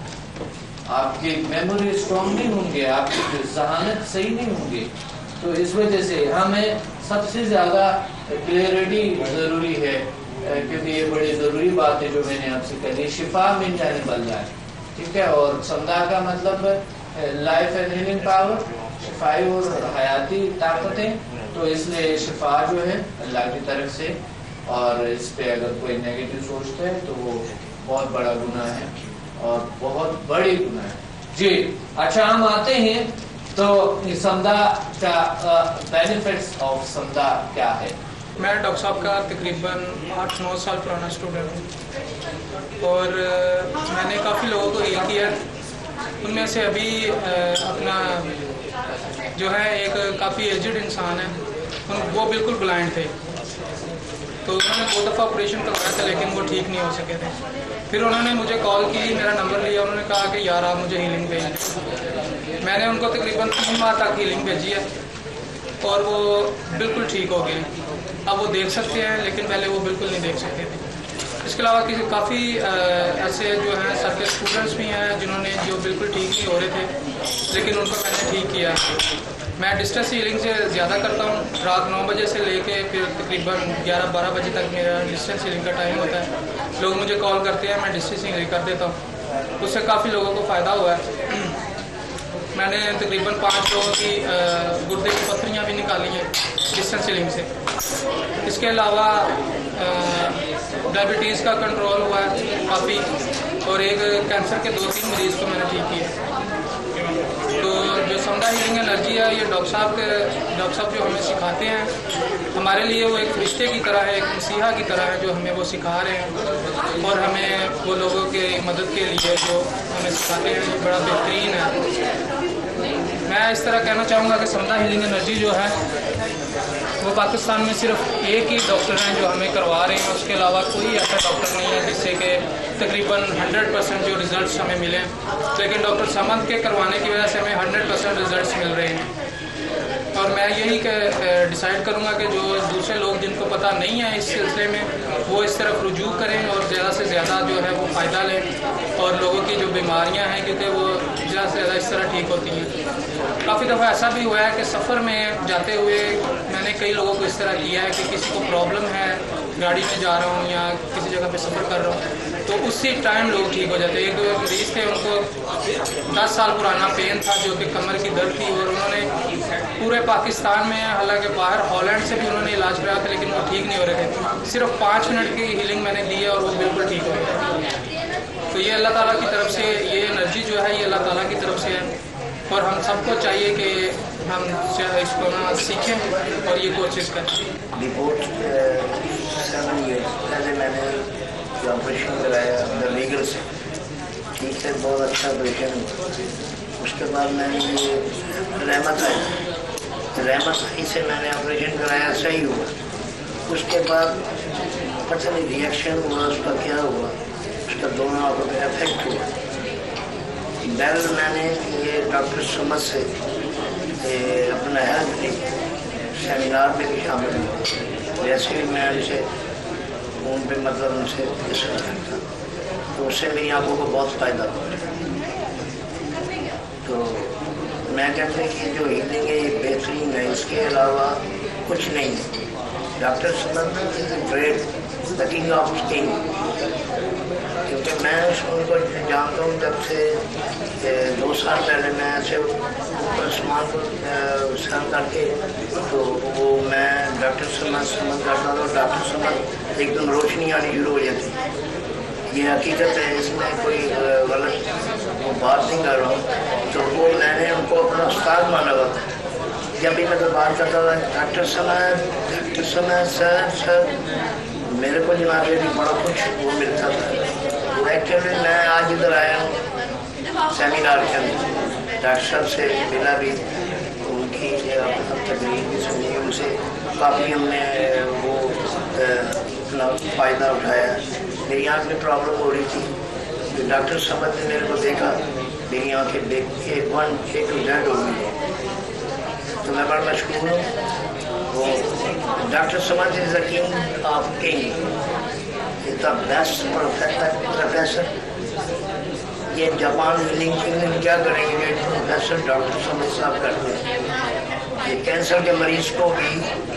آپ کی میموری اسٹرانگ نہیں ہوں گے, آپ کی ذہانت صحیح نہیں ہوں گی. تو اس وجہ سے ہمیں سب سے زیادہ کلیئرٹی ضروری ہے, کیونکہ یہ بڑی ضروری بات ہے جو میں نے آپ سے کہی, شفا من جانے بل جائے, ٹھیک ہے. اور سمدا کا مطلب لائف اینڈ ہیلنگ پاور, شفائی اور حیاتی طاقتیں. تو اس لیے شفا جو ہے اللہ کی طرف سے, اور اس پہ اگر کوئی نیگیٹو سوچتا ہے تو وہ بہت بڑا گناہ ہے اور بہت بڑی گناہ ہے. جی اچھا, ہم آتے ہیں تو سمدا کا بینیفٹس آف سمدا کیا ہے. میں ڈاکٹر صاحب کا تقریباً آٹھ نو سال پرانا اسٹوڈنٹ ہوں, اور میں نے کافی لوگوں کو ہیل کیا. ان میں سے ابھی اپنا جو ہے ایک کافی ایجڈ انسان ہے, وہ بالکل بلائنڈ تھے, تو انہوں نے دو دفعہ آپریشن کروایا تھا لیکن وہ ٹھیک نہیں ہو سکے تھے. پھر انہوں نے مجھے کال کی, میرا نمبر لیا, انہوں نے کہا کہ یار آپ مجھے ہیلنگ بھیجیں. میں نے ان کو تقریباً تین ماہ تک ہیلنگ بھیجی ہے اور وہ بالکل ٹھیک ہو گئے. اب وہ دیکھ سکتے ہیں لیکن پہلے وہ بالکل نہیں دیکھ سکتے تھے. اس کے علاوہ کسی کافی ایسے جو ہیں سر کے اسٹوڈنٹس بھی ہیں جنہوں نے جو بالکل ٹھیک نہیں ہو رہے تھے لیکن ان کو میں نے ٹھیک کیا. میں ڈسٹینس ہیلنگ سے زیادہ کرتا ہوں, رات نو بجے سے لے کے پھر تقریباً گیارہ بارہ بجے تک میرا ڈسٹینس ہیلنگ کا ٹائم ہوتا ہے. لوگ مجھے کال کرتے ہیں, میں ڈسٹینس ہیلنگ کر دیتا ہوں. اس سے کافی لوگوں کو فائدہ ہوا ہے. میں نے تقریباً پانچ لوگوں کی گردے کی پتھریاں بھی نکالی ہیں ڈسٹینس ہیلنگ سے. اس کے علاوہ ڈائبٹیز کا کنٹرول ہوا ہے کافی, اور ایک کینسر کے دو تین مریض کو میں نے ٹھیک کیا. تو جو سمدا ہیلنگ انرجی ہے یہ ڈاکٹر صاحب کے ڈاکٹر صاحب جو ہمیں سکھاتے ہیں, ہمارے لیے وہ ایک فرشتے کی طرح ہے, ایک مسیحا کی طرح ہے جو ہمیں وہ سکھا رہے ہیں, اور ہمیں وہ لوگوں کے مدد کے لیے جو ہمیں سکھاتے ہیں بڑا بہترین ہے. میں اس طرح کہنا چاہوں گا کہ سمدا ہیلنگ انرجی جو ہے وہ پاکستان میں صرف ایک ہی ڈاکٹر ہیں جو ہمیں کروا رہے ہیں. اس کے علاوہ کوئی ایسا ڈاکٹر نہیں ہے جس سے کہ تقریباً ہنڈریڈ پرسینٹ جو ریزلٹس ہمیں ملیں, لیکن ڈاکٹر سمد کے کروانے کی وجہ سے ہمیں ہنڈریڈ پرسینٹ ریزلٹس مل رہے ہیں. اور میں یہی کہ ڈیسائیڈ کروں گا کہ جو دوسرے لوگ جن کو پتہ نہیں ہے اس سلسلے میں وہ اس طرف رجوع کریں اور زیادہ سے زیادہ جو ہے وہ فائدہ لیں, اور لوگوں کی جو بیماریاں ہیں کیونکہ وہ زیادہ سے زیادہ اس طرح ٹھیک ہوتی ہیں. کافی دفعہ ایسا بھی ہوا ہے کہ سفر میں جاتے ہوئے میں نے کئی لوگوں کو اس طرح کیا ہے کہ کسی کو پرابلم ہے, گاڑی میں جا رہا ہوں یا کسی جگہ پہ سفر کر رہا ہوں, تو اسی ٹائم لوگ ٹھیک ہو جاتے ہیں. ایک دو مریض تھے, ان کو دس سال پرانا پین تھا جو کہ کمر کی درد تھی, اور انہوں نے پورے پاکستان میں, حالانکہ باہر ہالینڈ سے بھی انہوں نے علاج کرایا تھا لیکن وہ ٹھیک نہیں ہو رہے تھے. صرف پانچ منٹ کی ہیلنگ میں نے دی ہے اور وہ بالکل ٹھیک ہو گئے. تو یہ اللہ تعالیٰ کی طرف سے, یہ انرجی جو ہے یہ اللہ تعالیٰ کی طرف سے ہے, اور ہم سب کو چاہیے کہ ہم اس کو نا سیکھیں اور یہ کوشش کریں. رپورٹ سیون ایئرس پہلے میں نے جو آپریشن کرایا اندر لیگل سے, ٹھیک ہے, بہت اچھا آپریشن ہوا. اس کے بعد میں نے یہ رحمت آئی, رحمت آئی سے میں نے آپریشن کرایا, صحیح ہوا. اس کے بعد پتہ نہیں ریئیکشن ہوا, اس کا کیا ہوا, اس کا دونوں آنکھوں پہ افیکٹ ہوا. بیل میں نے یہ ڈاکٹر سمجھ سے اپنا ہیلتھ لی, سیمینار میں بھی شامل ہوا. ویسے بھی میں ان سے ان پہ مطلب ان سے ڈسکس کرتا, تو اس سے میری آنکھوں کو بہت فائدہ ہوا. تو میں کہتا ہوں کہ جو ہیلنگ ہے یہ بہترین ہے, اس کے علاوہ کچھ نہیں ہے. ڈاکٹر سمجھ great the king of king, کیونکہ میں ان کو جانتا ہوں جب سے دو سال پہلے میں ایسے سامان کو سر کر کے, تو وہ میں ڈاکٹر سمجھ سمجھ کرتا تھا, ڈاکٹر سمجھ ایک دم روشنی آنی شروع ہو جاتی. یہ حقیقت ہے, اس میں کوئی غلط وہ بات نہیں کر رہا ہوں. تو وہ میں نے ان کو اپنا استاد مانا ہوا تھا. جب بھی میں تو بات کرتا تھا ڈاکٹر سمجھ ڈاکٹر سمجھ سر سر, میرے کو جناب یہ بھی بڑا کچھ وہ ملتا تھا. ایکچولی میں آج ادھر آیا ہوں سیمینار کے اندر, ڈاکٹر صاحب سے ملا بھی, ان کی تقریر بھی سنی, ان سے کافی ہم نے وہ اپنا فائدہ اٹھایا. میری آنکھ میں پرابلم ہو رہی تھی, ڈاکٹر سمجھ نے میرے کو دیکھا, मेरी आंखें देख A one A to Z हो गई है। तो मैं बड़ा मशहूर हूँ। वो doctor Samad is the king of king, is the best professor. ये जापान हीलिंग किंग क्या करेंगे प्रोफेसर डॉक्टर समद साहब करते हैं। ये कैंसर के मरीज को भी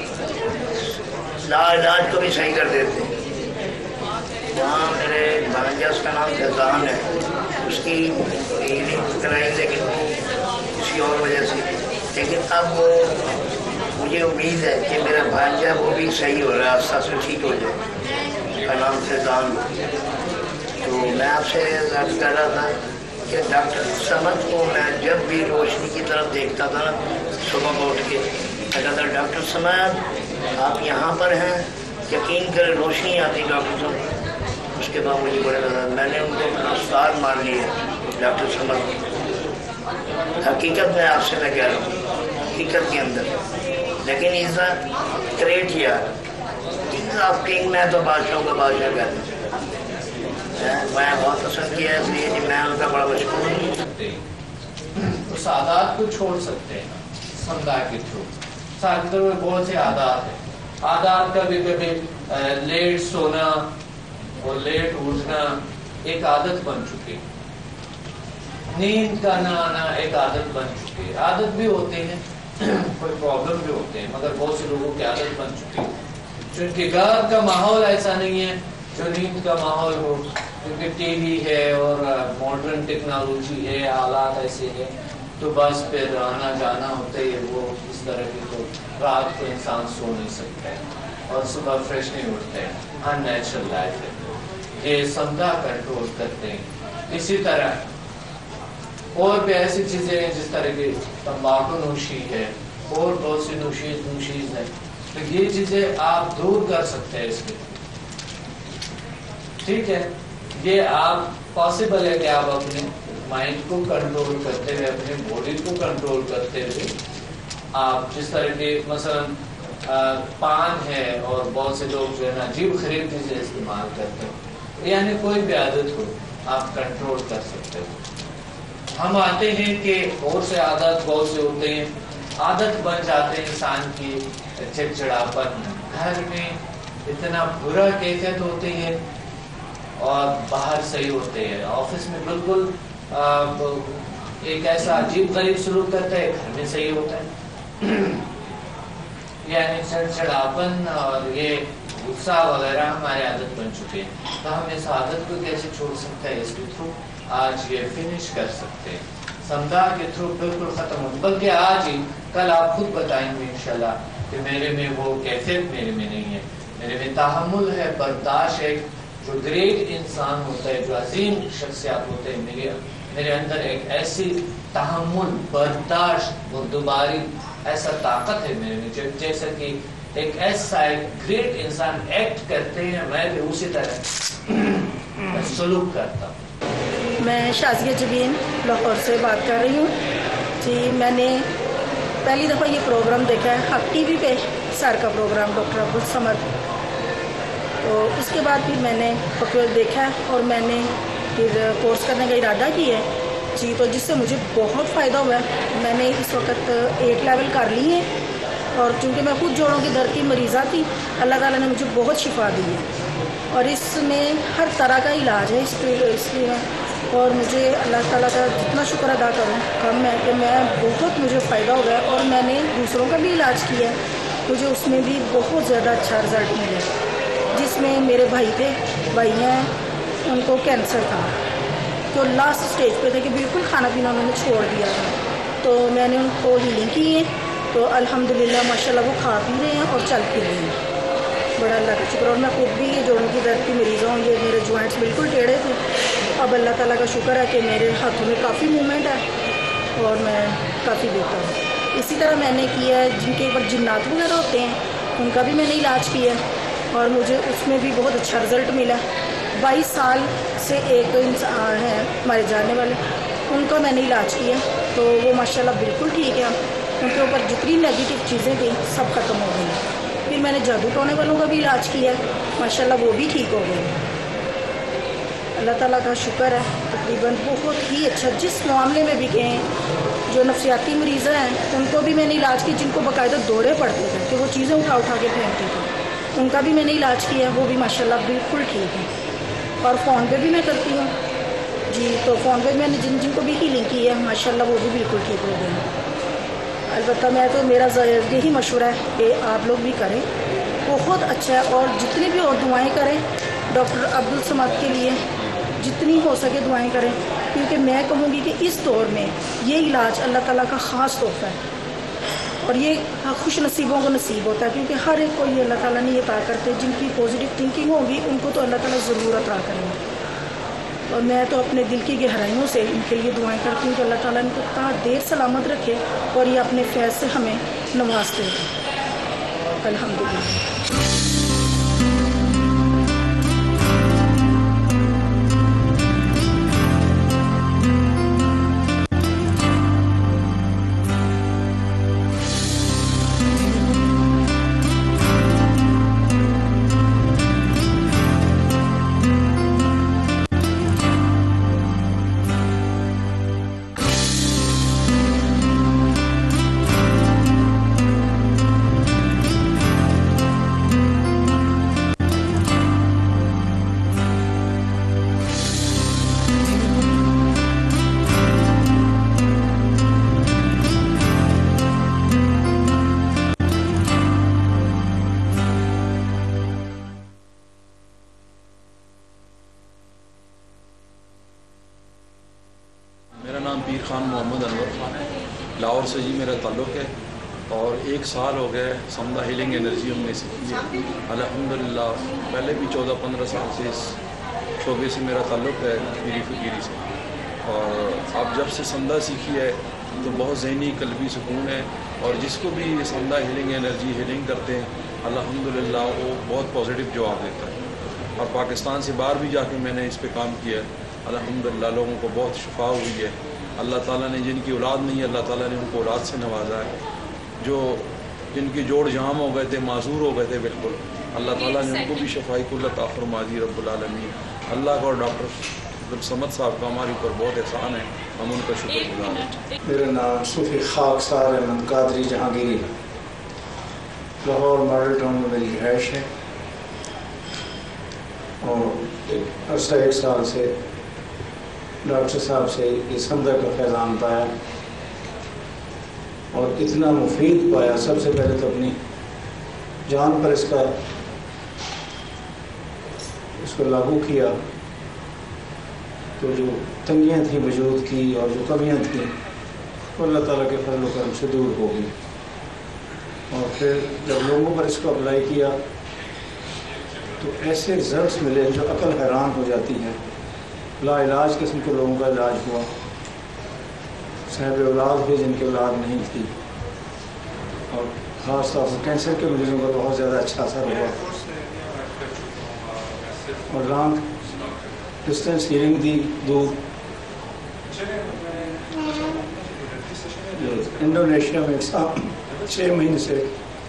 लाइलाज को भी सही कर देते हैं। वहाँ मेरे भांजा का नाम फैजान है, उसकी हीलिंग कराई लेकिन वो किसी और वजह से, लेकिन अब वो मुझे उम्मीद है कि मेरा भांजा वो भी सही हो रहा है, आस्ता से ठीक हो जाए। का नाम फैजान। तो मैं आपसे अर्ज कर रहा था कि डॉक्टर समद को मैं जब भी रोशनी की तरफ देखता था ना सुबह को उठ के, कहता था डॉक्टर समद आप यहाँ पर हैं, यकीन करें रोशनी आती डॉक्टर समद। उसके बाद मुझे बड़ा लगा, मैंने उनको अपना उस्ताद मान लिया डॉक्टर समद। हकीकत में आपसे मैं कह रहा हूँ, हकीकत के अंदर, लेकिन इज अ ग्रेट यार किंग ऑफ किंग। मैं तो बादशाहों का बादशाह कहता हूँ, मैं बहुत पसंद किया इसलिए कि मैं उनका बड़ा मशहूर हूँ। उस आदात को छोड़ सकते हैं समदा के थ्रू। साथ में बहुत से आदात है। आदात का भी कभी लेट सोना और लेट उठना एक आदत बन चुकी है। नींद का ना आना एक आदत बन चुकी है। आदत भी होते हैं, कोई प्रॉब्लम भी होते हैं, मगर बहुत से लोगों की आदत बन चुकी है। क्योंकि घर का माहौल ऐसा नहीं है जो नींद का माहौल हो, क्योंकि टीवी है और मॉडर्न टेक्नोलॉजी है, हालात ऐसे है, तो बस फिर आना जाना होता है वो इस तरह की। तो रात को इंसान सो नहीं सकता है और सुबह फ्रेश नहीं उठते हैं। अननेचुरल लाइफ है, ये समदा कंट्रोल करते हैं। इसी तरह और भी ऐसी चीजें हैं जिस तरह की तम्बाकू नोशी है और बहुत सी नोशीज नोशीज है, तो ये चीजें आप दूर कर सकते हैं इसके। ठीक है, ये आप पॉसिबल है कि आप अपने माइंड को कंट्रोल करते हुए, अपने बॉडी को कंट्रोल करते हुए, आप जिस तरह के मसलन पान है और बहुत से लोग जो है ना अजीब खरीब चीजें इस्तेमाल करते हैं, यानी कोई भी आदत हो आप कंट्रोल कर सकते हो। हम आते हैं कि बहुत से आदत बहुत से होते हैं, आदत बन जाते हैं इंसान की चिड़चिड़ापन, घर में इतना बुरा कैफियत होती है और बाहर सही होते हैं, ऑफिस में बिल्कुल एक ऐसा अजीब गरीब सलूक करता है, घर में सही होता है। यानी चिड़चिड़ापन और ये गुस्सा वगैरह हमारी आदत बन चुके हैं। तो हम इस आदत को कैसे छोड़ सकते हैं, इसके थ्रू आज ये फिनिश कर सकते हैं। समदा के थ्रू बिल्कुल खत्म हो, बल्कि आज ही कल आप खुद बताएंगे इंशाल्लाह कि मेरे में वो कैफियत मेरे में नहीं है, मेरे में तहम्मुल है, बर्दाश्त है। जो ग्रेट इंसान होता है, जो अजीम शख्सियत होते हैं, मेरे मेरे अंदर एक ऐसी तहम्मुल, बर्दाश्त, बुर्दबारी, ऐसा ताकत है मेरे में, जैसा कि एक ऐसा एक ग्रेट इंसान एक्ट करते हैं, मैं भी उसी तरह सलूक करता हूँ। मैं शाजिया जबीन लाहौर से बात कर रही हूँ जी। मैंने पहली दफ़ा ये प्रोग्राम देखा है, अब टीवी पे सर का प्रोग्राम डॉक्टर अब्दुल समद। तो उसके बाद फिर मैंने प्रोग्राम देखा और मैंने फिर कोर्स करने का इरादा किया है जी। तो जिससे मुझे बहुत फ़ायदा हुआ है। मैंने इस वक्त एट लेवल कर ली है और चूँकि मैं खुद जोड़ों की दर्द की मरीज़ा थी, अल्लाह ताला ने मुझे बहुत शिफा दी है और इसमें हर तरह का इलाज है इसलिए। और मुझे अल्लाह ताला का जितना शुक्र अदा करूँ कम है कि मैं बहुत मुझे फ़ायदा हो गया। और मैंने दूसरों का भी इलाज किया है, मुझे उसमें भी बहुत ज़्यादा अच्छा रिज़ल्ट मिला। जिसमें मेरे भाई थे, भाई हैं, उनको कैंसर था, तो लास्ट स्टेज पे थे कि बिल्कुल खाना पीना उन्होंने छोड़ दिया था। तो मैंने उनको हीलिंग की है, तो अल्हम्दुलिल्लाह माशाल्लाह वो खा पी रहे हैं और चल फिर रहे हैं, बड़ा अल्लाह का शुक्र। और मैं खुद भी ये जोड़ों की दर्द की मरीज़ हूँ, ये मेरे जॉइंट्स बिल्कुल टेढ़े थे, अब अल्लाह ताला का शुक्र है कि मेरे हाथों में काफ़ी मूवमेंट है और मैं काफ़ी बेहतर हूँ। इसी तरह मैंने किया है जिनके ऊपर जिन्नात वगैरह होते हैं, उनका भी मैंने इलाज किया और मुझे उसमें भी बहुत अच्छा रिज़ल्ट मिला। बाईस साल से एक इंसान है हमारे जानने वाले, उनका मैंने इलाज किया तो वो माशाल्लाह बिल्कुल ठीक है। उनके ऊपर जितनी नेगेटिव चीज़ें थी सब खत्म हो गई। फिर मैंने जादू टोने वालों का भी इलाज किया, माशाल्लाह वो भी ठीक हो गए। अल्लाह ताला का शुक्र है, तकरीबन बहुत ही अच्छा। जिस मामले में भी कहें, जो नफसियाती मरीज़ हैं उनको भी मैंने इलाज किया, जिनको बाकायदा दौरे पड़ते थे कि वो चीज़ें उठा उठा के फेंकते थे, उनका भी मैंने इलाज किया, वो भी माशाल्लाह बिल्कुल ठीक है। और फ़ोन पे भी मैं करती हूँ जी, तो फ़ोन पे मैंने जिन जिनको भी हीलिंग की है माशाल्लाह वो भी बिल्कुल ठीक हो गए हैं। अलबत्ता मैं तो मेरा यही मशवरा है कि आप लोग भी करें, बहुत अच्छा है। और जितनी भी और दुआएं करें डॉक्टर अब्दुल समद के लिए, जितनी हो सके दुआएं करें, क्योंकि मैं कहूँगी कि इस दौर में ये इलाज अल्लाह ताला का ख़ास तोहफ़ा है और ये खुश नसीबों को नसीब होता है, क्योंकि हर एक को ये अल्लाह ताला ने ये अता करते, जिनकी पॉजिटिव थिंकिंग होगी उनको तो अल्लाह ताला ज़रूर अता करेंगे। और मैं तो अपने दिल की गहराइयों से इनके लिए दुआएं करती हूँ कि अल्लाह ताला इनको ता देर सलामत रखे और ये अपने फैज़ से हमें नवाजते हैं। अल्हम्दुलिल्लाह। लाहौर से जी मेरा ताल्लुक़ है और एक साल हो गया समदा हीलिंग एनर्जी हमने सीखी है अल्हम्दुलिल्लाह। पहले भी चौदह पंद्रह साल से इस शोबे से मेरा ताल्लुक़ है पीरी फ़कीरी से, और अब जब से समदा सीखी है तो बहुत ज़हनी कल्बी सुकून है। और जिसको भी ये समदा हीलिंग एनर्जी हीलिंग करते हैं अल्हम्दुलिल्लाह वो बहुत पॉजिटिव जवाब देता है। और पाकिस्तान से बाहर भी जाके मैंने इस पर काम किया है, अल्हम्दुलिल्लाह लोगों को बहुत शिफा हुई है। अल्लाह ताला ने जिनकी औलाद नहीं है अल्लाह ताला ने उनको औलाद से नवाजा है, जो जिनके जोड़ जाम हो गए थे, माजूर हो गए थे बिल्कुल, अल्लाह ताला ने उनको भी शफाई कुल्लत अता फरमा दी रब्बुल आलमीन। अल्लाह का और डॉक्टर अब्दुल समद साहब का हमारे ऊपर बहुत एहसान है, हम उनका शुक्रगुजार हैं। मेरा नाम सूफी खाकसार अहमद कादरी जहांगीरी, लाहौर मॉडल टाउन में मेरी रिहाइश है और अरसा एक साल से डॉक्टर साहब से ये समदा का फैज़ान पाया और इतना मुफीद पाया। सबसे पहले तो अपनी जान पर इसका इसको लागू किया तो जो तंगियाँ थी वजूद की और जो कमियाँ थी वो अल्लाह ताला के फजल करम से दूर हो गई। और फिर जब लोगों पर इसको अप्लाई किया तो ऐसे रिजल्ट्स मिले जो अकल हैरान हो जाती है। ला इलाज किस्म के लोगों का इलाज हुआ, साहब औलाद भी जिनकी औलाद नहीं थी, और ख़ास तौर पर कैंसर के मरीजों का बहुत ज़्यादा अच्छा असर हुआ। और लॉन्ग डिस्टेंस हीलिंग दी दूर इंडोनेशिया में साहब छः महीने से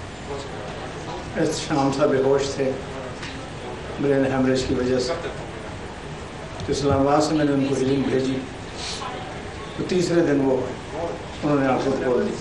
शाम सा बेहोश थे ब्रेन हेमरेज की वजह से, तो इस्लामाबाद से मैंने उनको हीलिंग भेजी तो तीसरे दिन वो उन्होंने आंखें खोल दी।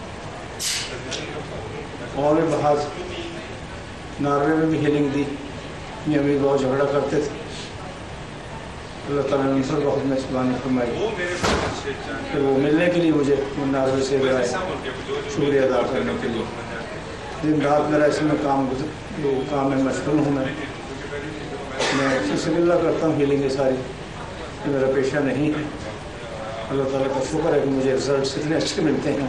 और भी बाहर नॉर्वे में भी हीलिंग दी, ये भी बहुत झगड़ा करते थे, अल्लाह ताला ने उन पर बहुत मेहरबानी फरमाई। फिर वो मिलने के लिए मुझे नॉर्वे से आए शुक्रिया अदा करने के लिए। दिन रात मेरा इसमें काम गुजर काम में मशगूल हूँ। मैं मैं शुक्रिया करता हूँ हीलिंग सारी, ये मेरा पेशा नहीं है। अल्लाह ताला का शुक्र है कि मुझे रिजल्ट इतने अच्छे मिलते हैं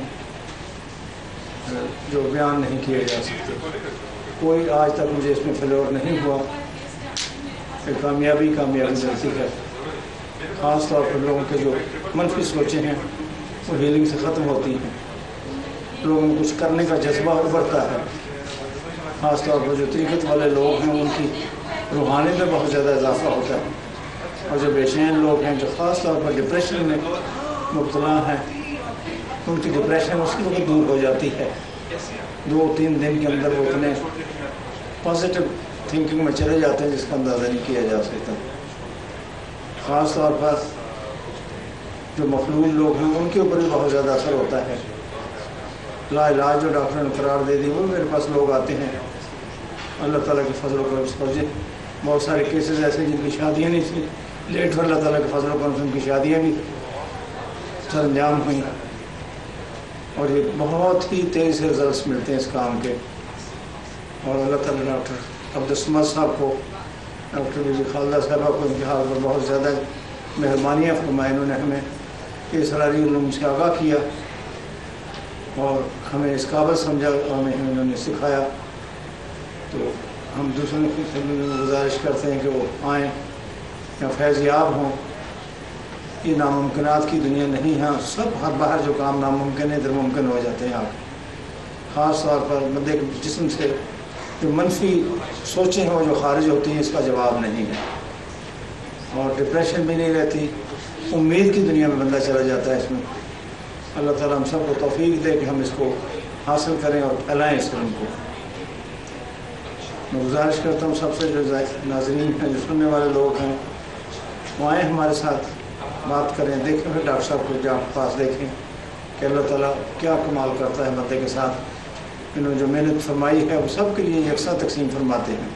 जो बयान नहीं किए जा सकते। कोई आज तक मुझे इसमें फेलोर नहीं हुआ। एक कामयाबी कामयाबी मिलती है। ख़ास तौर पर लोगों के जो मनफी सोचें हैं वो हीलिंग से ख़त्म होती हैं, लोगों में कुछ करने का जज्बा उभरता है। ख़ास तौर पर जो तरीक़त वाले लोग हैं उनकी रूहानी में बहुत ज़्यादा इजाफा होता है, और जो बेचैन लोग हैं जो ख़ास तौर पर डिप्रेशन में मुब्तला हैं उनकी डिप्रेशन उसकी वक्त दूर हो जाती है। दो तीन दिन के अंदर वो इतने पॉजिटिव थिंकिंग में चले जाते हैं जिसका अंदाज़ा नहीं किया जा सकता। ख़ास तौर पर जो मखलूज लोग हैं उनके ऊपर भी बहुत ज़्यादा असर होता है। लाइलाज जो डॉक्टर ने करार दे दी, वो मेरे पास लोग आते हैं अल्लाह ताला के फजल करम से। बहुत सारे केसेस ऐसे जिनकी शादियाँ नहीं थी, लेट अल्लाह ताला के फजल करम से उनकी शादियाँ भी सरंजाम हुई, और ये बहुत ही तेज़ी से रिजल्ट मिलते हैं इस काम के। और अल्लाह ताला ने डॉक्टर अब्दुल साहब को, डॉक्टर बीबी खालदा साहबा को इनके हाल पर बहुत ज़्यादा मेहरबानियाँ फरमाई। इन्होंने हमें इसरारी उलूम से आगाह किया और हमें इस काबिल समझा और हमें उन्होंने सिखाया। तो हम दूसरों की गुजारिश करते हैं कि वो आएँ या फैज़ याब हों। ये नामुमकिनात की दुनिया नहीं है, सब हर बाहर जो काम नामुमकिन है इधर मुमकिन हो जाते हैं। आप ख़ास तौर पर बंदे के जिस्म से जो मनफी सोचें हैं वो जो खारिज होती हैं, इसका जवाब नहीं है, और डिप्रेशन भी नहीं रहती, उम्मीद की दुनिया में बंदा चला जाता है इसमें। अल्लाह ताला हम सबको तौफीक दे कि हम इसको हासिल करें और फैलाएँ इस इल्म को। मैं गुजारिश करता हूँ सबसे जो नाज़रीन हैं, जो सुनने वाले लोग हैं, वो आएँ हमारे साथ बात करें, देखें फिर डॉक्टर साहब को जहाँ पास देखें कि अल्लाह ताला क्या कमाल करता है बंदे के साथ। इन्होंने जो मेहनत फरमाई है वो सब के लिए यकसा तकसीम फरमाते हैं।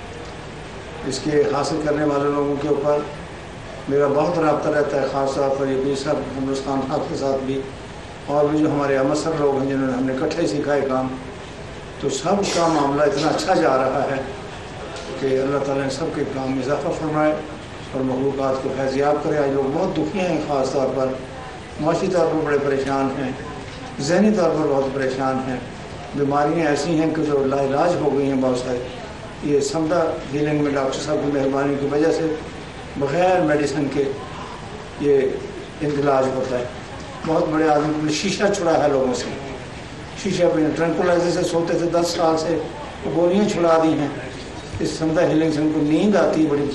इसके हासिल करने वाले लोगों के ऊपर मेरा बहुत रब्ता रहता है, ख़ास तौर पर ये भी सब हिंदुस्तान खास के साथ भी, और भी जो हमारे अमसर लोग हैं जिन्होंने हमने इकट्ठे सीखा है काम, तो सब का मामला इतना अच्छा जा रहा है कि अल्लाह ताला ने सब के काम में इजाफ़ा फरमाए और मखलूक़ात को फैज़याब करे। आज लोग बहुत दुखी हैं, ख़ास तौर पर माशी तौर पर बड़े परेशान हैं, ज़हनी तौर पर बहुत परेशान हैं। बीमारियाँ ऐसी हैं कि जो लाइलाज हो गई हैं बहुत सारी। ये समदा हीलिंग में डॉक्टर साहब की मेहरबानी की वजह से बग़ैर मेडिसिन के ये इलाज होता है। बहुत बड़े आदमी शीशा छुड़ा है लोगों से, शीशा पे ट्रंकुलाइजर से सोते थे दस साल से, गोलियाँ छुड़ा दी हैं। इस समदा हीलिंग से उनको नींद आती बड़ी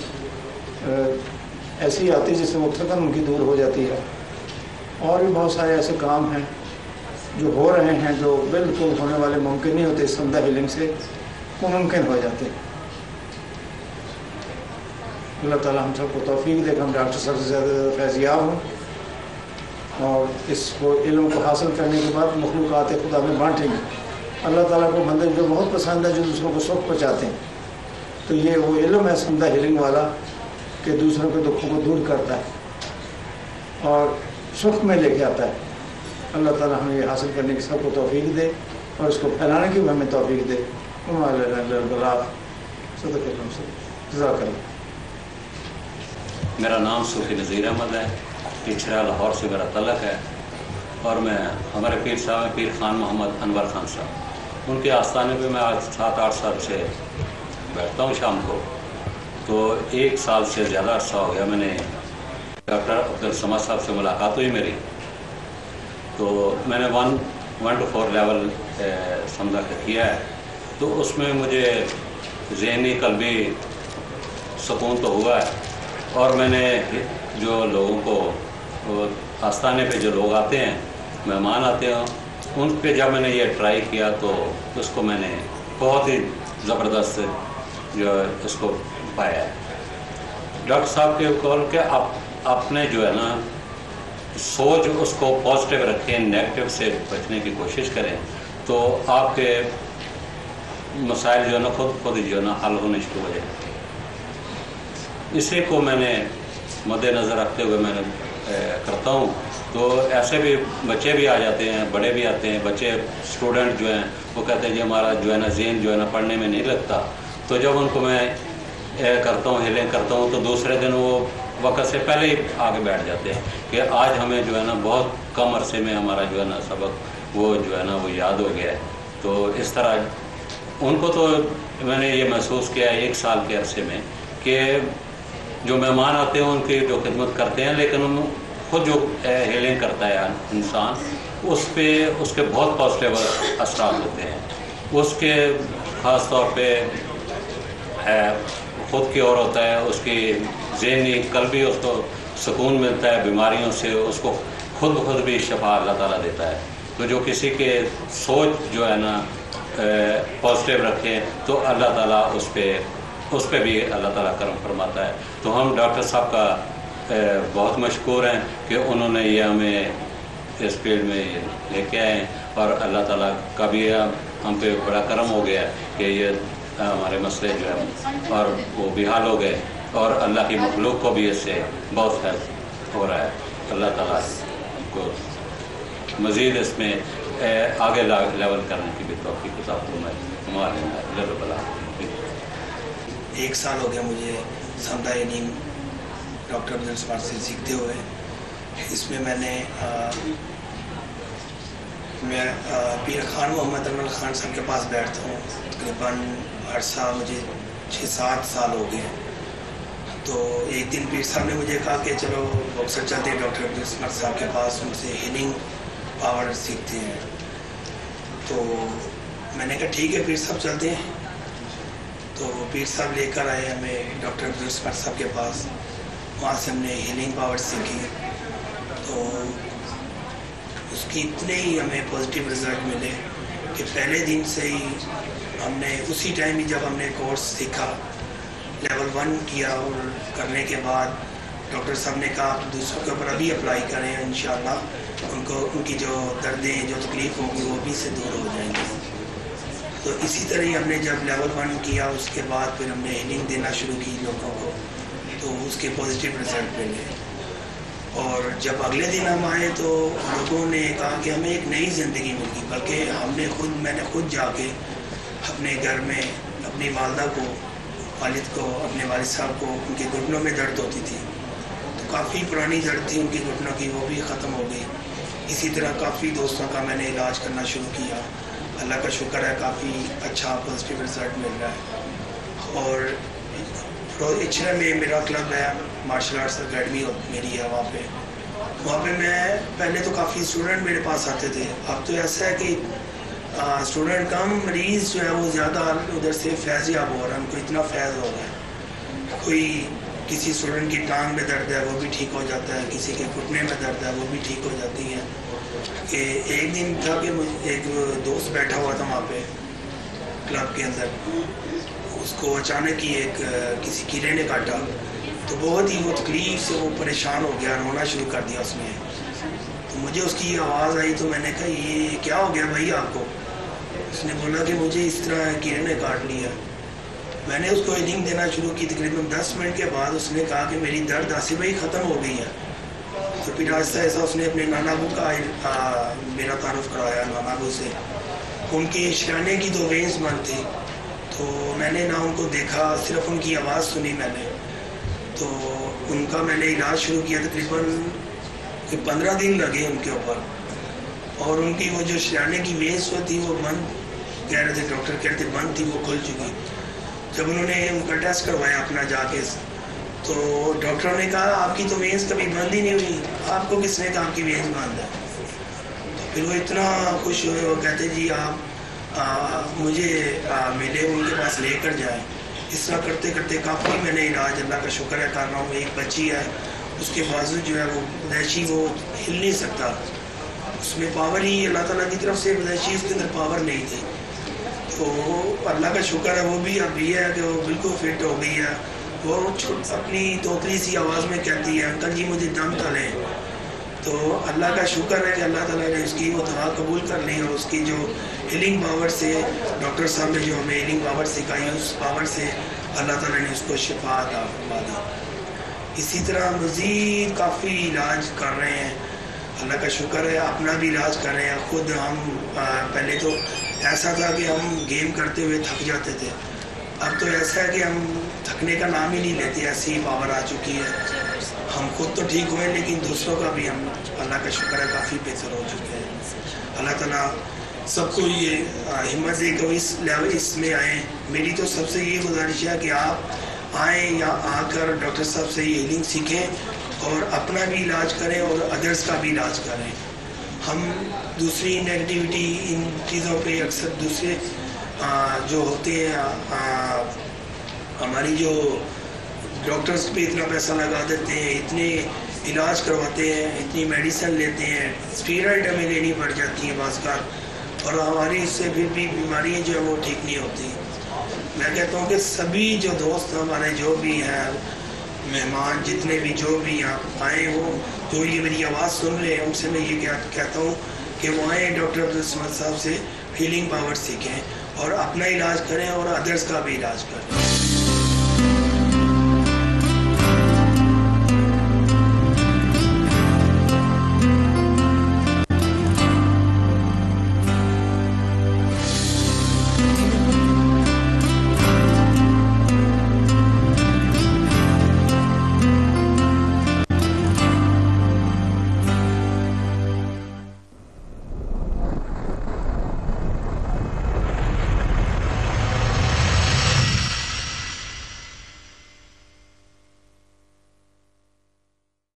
ऐसी आती जिससे वो थकन उनकी दूर हो जाती है। और भी बहुत सारे ऐसे काम हैं जो हो रहे हैं जो बिल्कुल होने वाले मुमकिन नहीं होते, इस समदा हीलिंग से वो मुमकिन हो जाते हैं। अल्लाह ताला हम सबको तौफीक दे कि हम डॉक्टर साहब से ज़्यादा से ज़्यादा फैज़याब हों और इसको इल्म को हासिल करने के बाद मखलूक़ात खुदा में बाँटेंगे। अल्लाह ताला को बंदे जो बहुत पसंद है जो दूसरों को सुख पहुँचाते हैं, तो ये वो इल्म है समदा हीलिंग वाला कि दूसरों के दुखों को दूर करता है और सुख में लेके आता है। अल्लाह ताला हमें ये हासिल करने की सबको तौफीक दे और इसको फैलाने की भी हमें तौफीक दे। मेरा नाम सूफी नज़ीर अहमद है, पिछड़ा लाहौर से मेरा तलक है, और मैं हमारे पीर साहब हैं पीर खान मोहम्मद अनवर खान साहब, उनके आस्थाने पे मैं आज सात आठ साल से बैठता हूँ शाम को। तो एक साल से ज़्यादा अर्सा हो गया मैंने डॉक्टर अब्दुल साहब से मुलाकात हुई मेरी। तो मैंने one one two four level समझा कर किया है, तो उसमें मुझे ज़हनी कल्बी सुकून तो हुआ है। और मैंने जो लोगों को आस्थाने पे जो लोग आते हैं, मेहमान आते हैं, उन पे जब मैंने ये ट्राई किया तो उसको मैंने बहुत ही ज़बरदस्त जो इसको पाया है। डॉक्टर साहब के कॉल के आप अपने जो है ना सोच उसको पॉजिटिव रखें, नेगेटिव से बचने की कोशिश करें, तो आपके मसाइल जो है ना खुद खुद जो है ना हल होने शुरू हो जाए। इसी को मैंने मद्देनज़र रखते हुए मैंने ए, करता हूँ। तो ऐसे भी बच्चे भी आ जाते हैं, बड़े भी आते हैं। बच्चे स्टूडेंट जो हैं वो कहते हैं जी हमारा जो है ना ज़हन जो है ना पढ़ने में नहीं लगता। तो जब उनको मैं ए, करता हूँ हीलिंग करता हूँ तो दूसरे दिन वो वक्त से पहले ही आगे बैठ जाते हैं कि आज हमें जो है ना बहुत कम अरसे में हमारा जो है ना सबक वो जो है ना वो याद हो गया है। तो इस तरह उनको तो मैंने ये महसूस किया एक साल के अरसे में कि जो मेहमान आते हैं उनकी जो खिदमत करते हैं, लेकिन उन खुद जो हीलिंग करता है इंसान उस पर उसके बहुत पॉजिटिव असरात होते हैं। उसके ख़ास तौर पे है खुद की ओर होता है, उसकी ज़हनी कल्बी उसको सुकून मिलता है, बीमारियों से उसको खुद खुद भी शफा अल्लाह ताला देता है। तो जो किसी के सोच जो है ना पॉजिटिव रखे तो अल्लाह ताला उस पर उस पर भी अल्लाह ताला करम फरमाता है। तो हम डॉक्टर साहब का बहुत मशकूर हैं कि उन्होंने ये हमें इस फील्ड में लेके आए हैं, और अल्लाह ताला का भी हम पे बड़ा करम हो गया कि ये हमारे मसले जो है और वो भी हल हो गए, और अल्लाह की मखलूक को भी इससे बहुत हेल्प हो रहा है। अल्लाह ताला को मज़ीद इसमें आगे लेवल करने की भी तौफीक अता फरमाए। हमारे एक साल हो गया मुझे समदा यानी डॉक्टर अब्दुल समद से सीखते हुए। इसमें मैंने आ, मैं आ, पीर खान मोहम्मद अनवर खान साहब के पास बैठता हूँ, तकरीबन अरसा मुझे छः सात साल हो गए। तो एक दिन पीर साहब ने मुझे कहा कि चलो बॉक्सर चलते हैं डॉक्टर अब्दुल समद साहब के पास, उनसे हीलिंग पावर सीखते हैं। तो मैंने कहा ठीक है पीर साहब चलते हैं। तो पीर साहब लेकर आए हमें डॉक्टर अब्दुल समद साहब के पास, वहाँ से हमने हीलिंग पावर सीखी। तो उसकी इतने ही हमें पॉजिटिव रिजल्ट मिले कि पहले दिन से ही हमने उसी टाइम ही जब हमने कोर्स सीखा, लेवल वन किया, और करने के बाद डॉक्टर साहब ने कहा दूसरों के ऊपर अभी अप्लाई करें, इंशाल्लाह उनको उनकी जो दर्दें जो तकलीफ़ होगी वो भी से दूर हो जाएंगी। तो इसी तरह ही हमने जब लेवल वन किया उसके बाद फिर हमने हीलिंग देना शुरू की लोगों को, तो उसके पॉजिटिव रिजल्ट मिले। और जब अगले दिन हम आए तो लोगों ने कहा कि हमें एक नई ज़िंदगी मिल गई, बल्कि हमने खुद मैंने खुद जाके अपने घर में अपनी वालदा को वालिद को अपने वालिद साहब को उनके घुटनों में दर्द होती थी, तो काफ़ी पुरानी दर्द थी उनके घुटनों की, वो भी ख़त्म हो गई। इसी तरह काफ़ी दोस्तों का मैंने इलाज करना शुरू किया। अल्लाह का शुक्र है काफ़ी अच्छा पॉजिटिव रिजल्ट मिल रहा है। और इचरा में मेरा क्लब है, मार्शल आर्ट्स अकेडमी मेरी है वहाँ पे वहाँ पे मैं पहले तो काफ़ी स्टूडेंट मेरे पास आते थे। अब तो ऐसा है कि स्टूडेंट कम, मरीज़ जो है वो ज़्यादा उधर से फैज़ याब हो रहा है, उनको इतना फैज़ हो रहा है। कोई किसी स्टूडेंट की टांग में दर्द है वो भी ठीक हो जाता है, किसी के घुटने में दर्द है वो भी ठीक हो जाती है। कि एक दिन था कि एक दोस्त बैठा हुआ था वहाँ पे क्लब के अंदर, उसको अचानक ही एक किसी कीड़े ने काटा, तो बहुत ही वो तकलीफ से वो परेशान हो गया, रोना शुरू कर दिया उसने। तो मुझे उसकी आवाज़ आई तो मैंने कहा ये क्या हो गया भाई आपको? उसने बोला कि मुझे इस तरह कीड़े ने काट लिया। मैंने उसको हीलिंग देना शुरू की। तकरीबन दस मिनट के बाद उसने कहा कि मेरी दर्द आसिफ भाई ख़त्म हो गई है। तो फिर आहिस्ता ऐसा उसने अपने नानाबू का आ, मेरा तारुफ कराया नानाबू से। उनकी शराने की दो वेंस बंद थी, तो मैंने ना उनको देखा, सिर्फ उनकी आवाज़ सुनी मैंने। तो उनका मैंने इलाज शुरू किया। तकरीबन पंद्रह दिन लगे उनके ऊपर, और उनकी वो जो शराने की वेंस वो थी वो बंद कह रहे थे, डॉक्टर कहते बंद थी, वो खुल चुकी। जब उन्होंने उनका टेस्ट करवाया अपना जाके, तो डॉक्टर ने कहा आपकी तो वेंस कभी बंद ही नहीं हुई, आपको किसने कहा आपकी वेंस बंद है? तो फिर वो इतना खुश हुए, वो कहते जी आप आ, मुझे आ, मेरे उनके पास लेकर जाएं। इस तरह करते करते काफ़ी मैंने इलाज अल्लाह का शुक्र है कर रहा हूँ। एक बच्ची है, उसके बाजू जो है वो वैसी वो हिल नहीं सकता, उसमें पावर ही अल्लाह ताला की तरफ से वैसी उसके अंदर पावर नहीं थी। तो अल्लाह का शुक्र है वो भी अब ये है कि वो बिल्कुल फिट हो गई है। वो अपनी तोतली सी आवाज़ में कहती है अंकल जी मुझे दम तले। तो अल्लाह का शुक्र है कि अल्लाह ताला ने उसकी वो दुआ कबूल कर ली, और उसकी जो हीलिंग पावर से डॉक्टर साहब ने जो हमें हीलिंग पावर सिखाई, उस पावर से अल्लाह ताला ने उसको शिफा अता फरमा दी। इसी तरह मज़ीद काफ़ी इलाज कर रहे हैं, अल्लाह का शुक्र है अपना भी इलाज कर रहे हैं। ख़ुद हम आ, पहले तो ऐसा था कि हम गेम करते हुए थक जाते थे, अब तो ऐसा है कि हम थकने का नाम ही नहीं लेते, ऐसी ही पावर आ चुकी है। हम खुद तो ठीक हुए लेकिन दूसरों का भी हम अल्लाह का शुक्र है काफ़ी बेहतर हो चुके हैं। अल्लाह ताला सबको ये हिम्मत दे कि इस लेवल इसमें आए। मेरी तो सबसे ये गुजारिश है कि आप आएँ या आकर डॉक्टर साहब से ये हीलिंग सीखें और अपना भी इलाज करें और अदर्स का भी इलाज करें। हम दूसरी नेगेटिविटी इन चीज़ों पे अक्सर दूसरे आ, जो होते हैं आ, हमारी जो डॉक्टर्स पे इतना पैसा लगा देते हैं, इतने इलाज करवाते हैं, इतनी मेडिसिन लेते हैं, स्टीरॉइड हमें लेनी पड़ जाती है बाज़, और हमारी इससे फिर भी बीमारियाँ जो है वो ठीक नहीं होती। मैं कहता हूँ कि सभी जो दोस्त हमारे जो भी हैं, मेहमान जितने भी जो भी यहाँ आए हो, जो ये मेरी आवाज़ सुन रहे हैं, उनसे मैं ये क्या कहता हूँ कि वो आए डॉक्टर अब्दुल समद साहब से हीलिंग पावर सीखें और अपना इलाज करें और अदर्स का भी इलाज करें।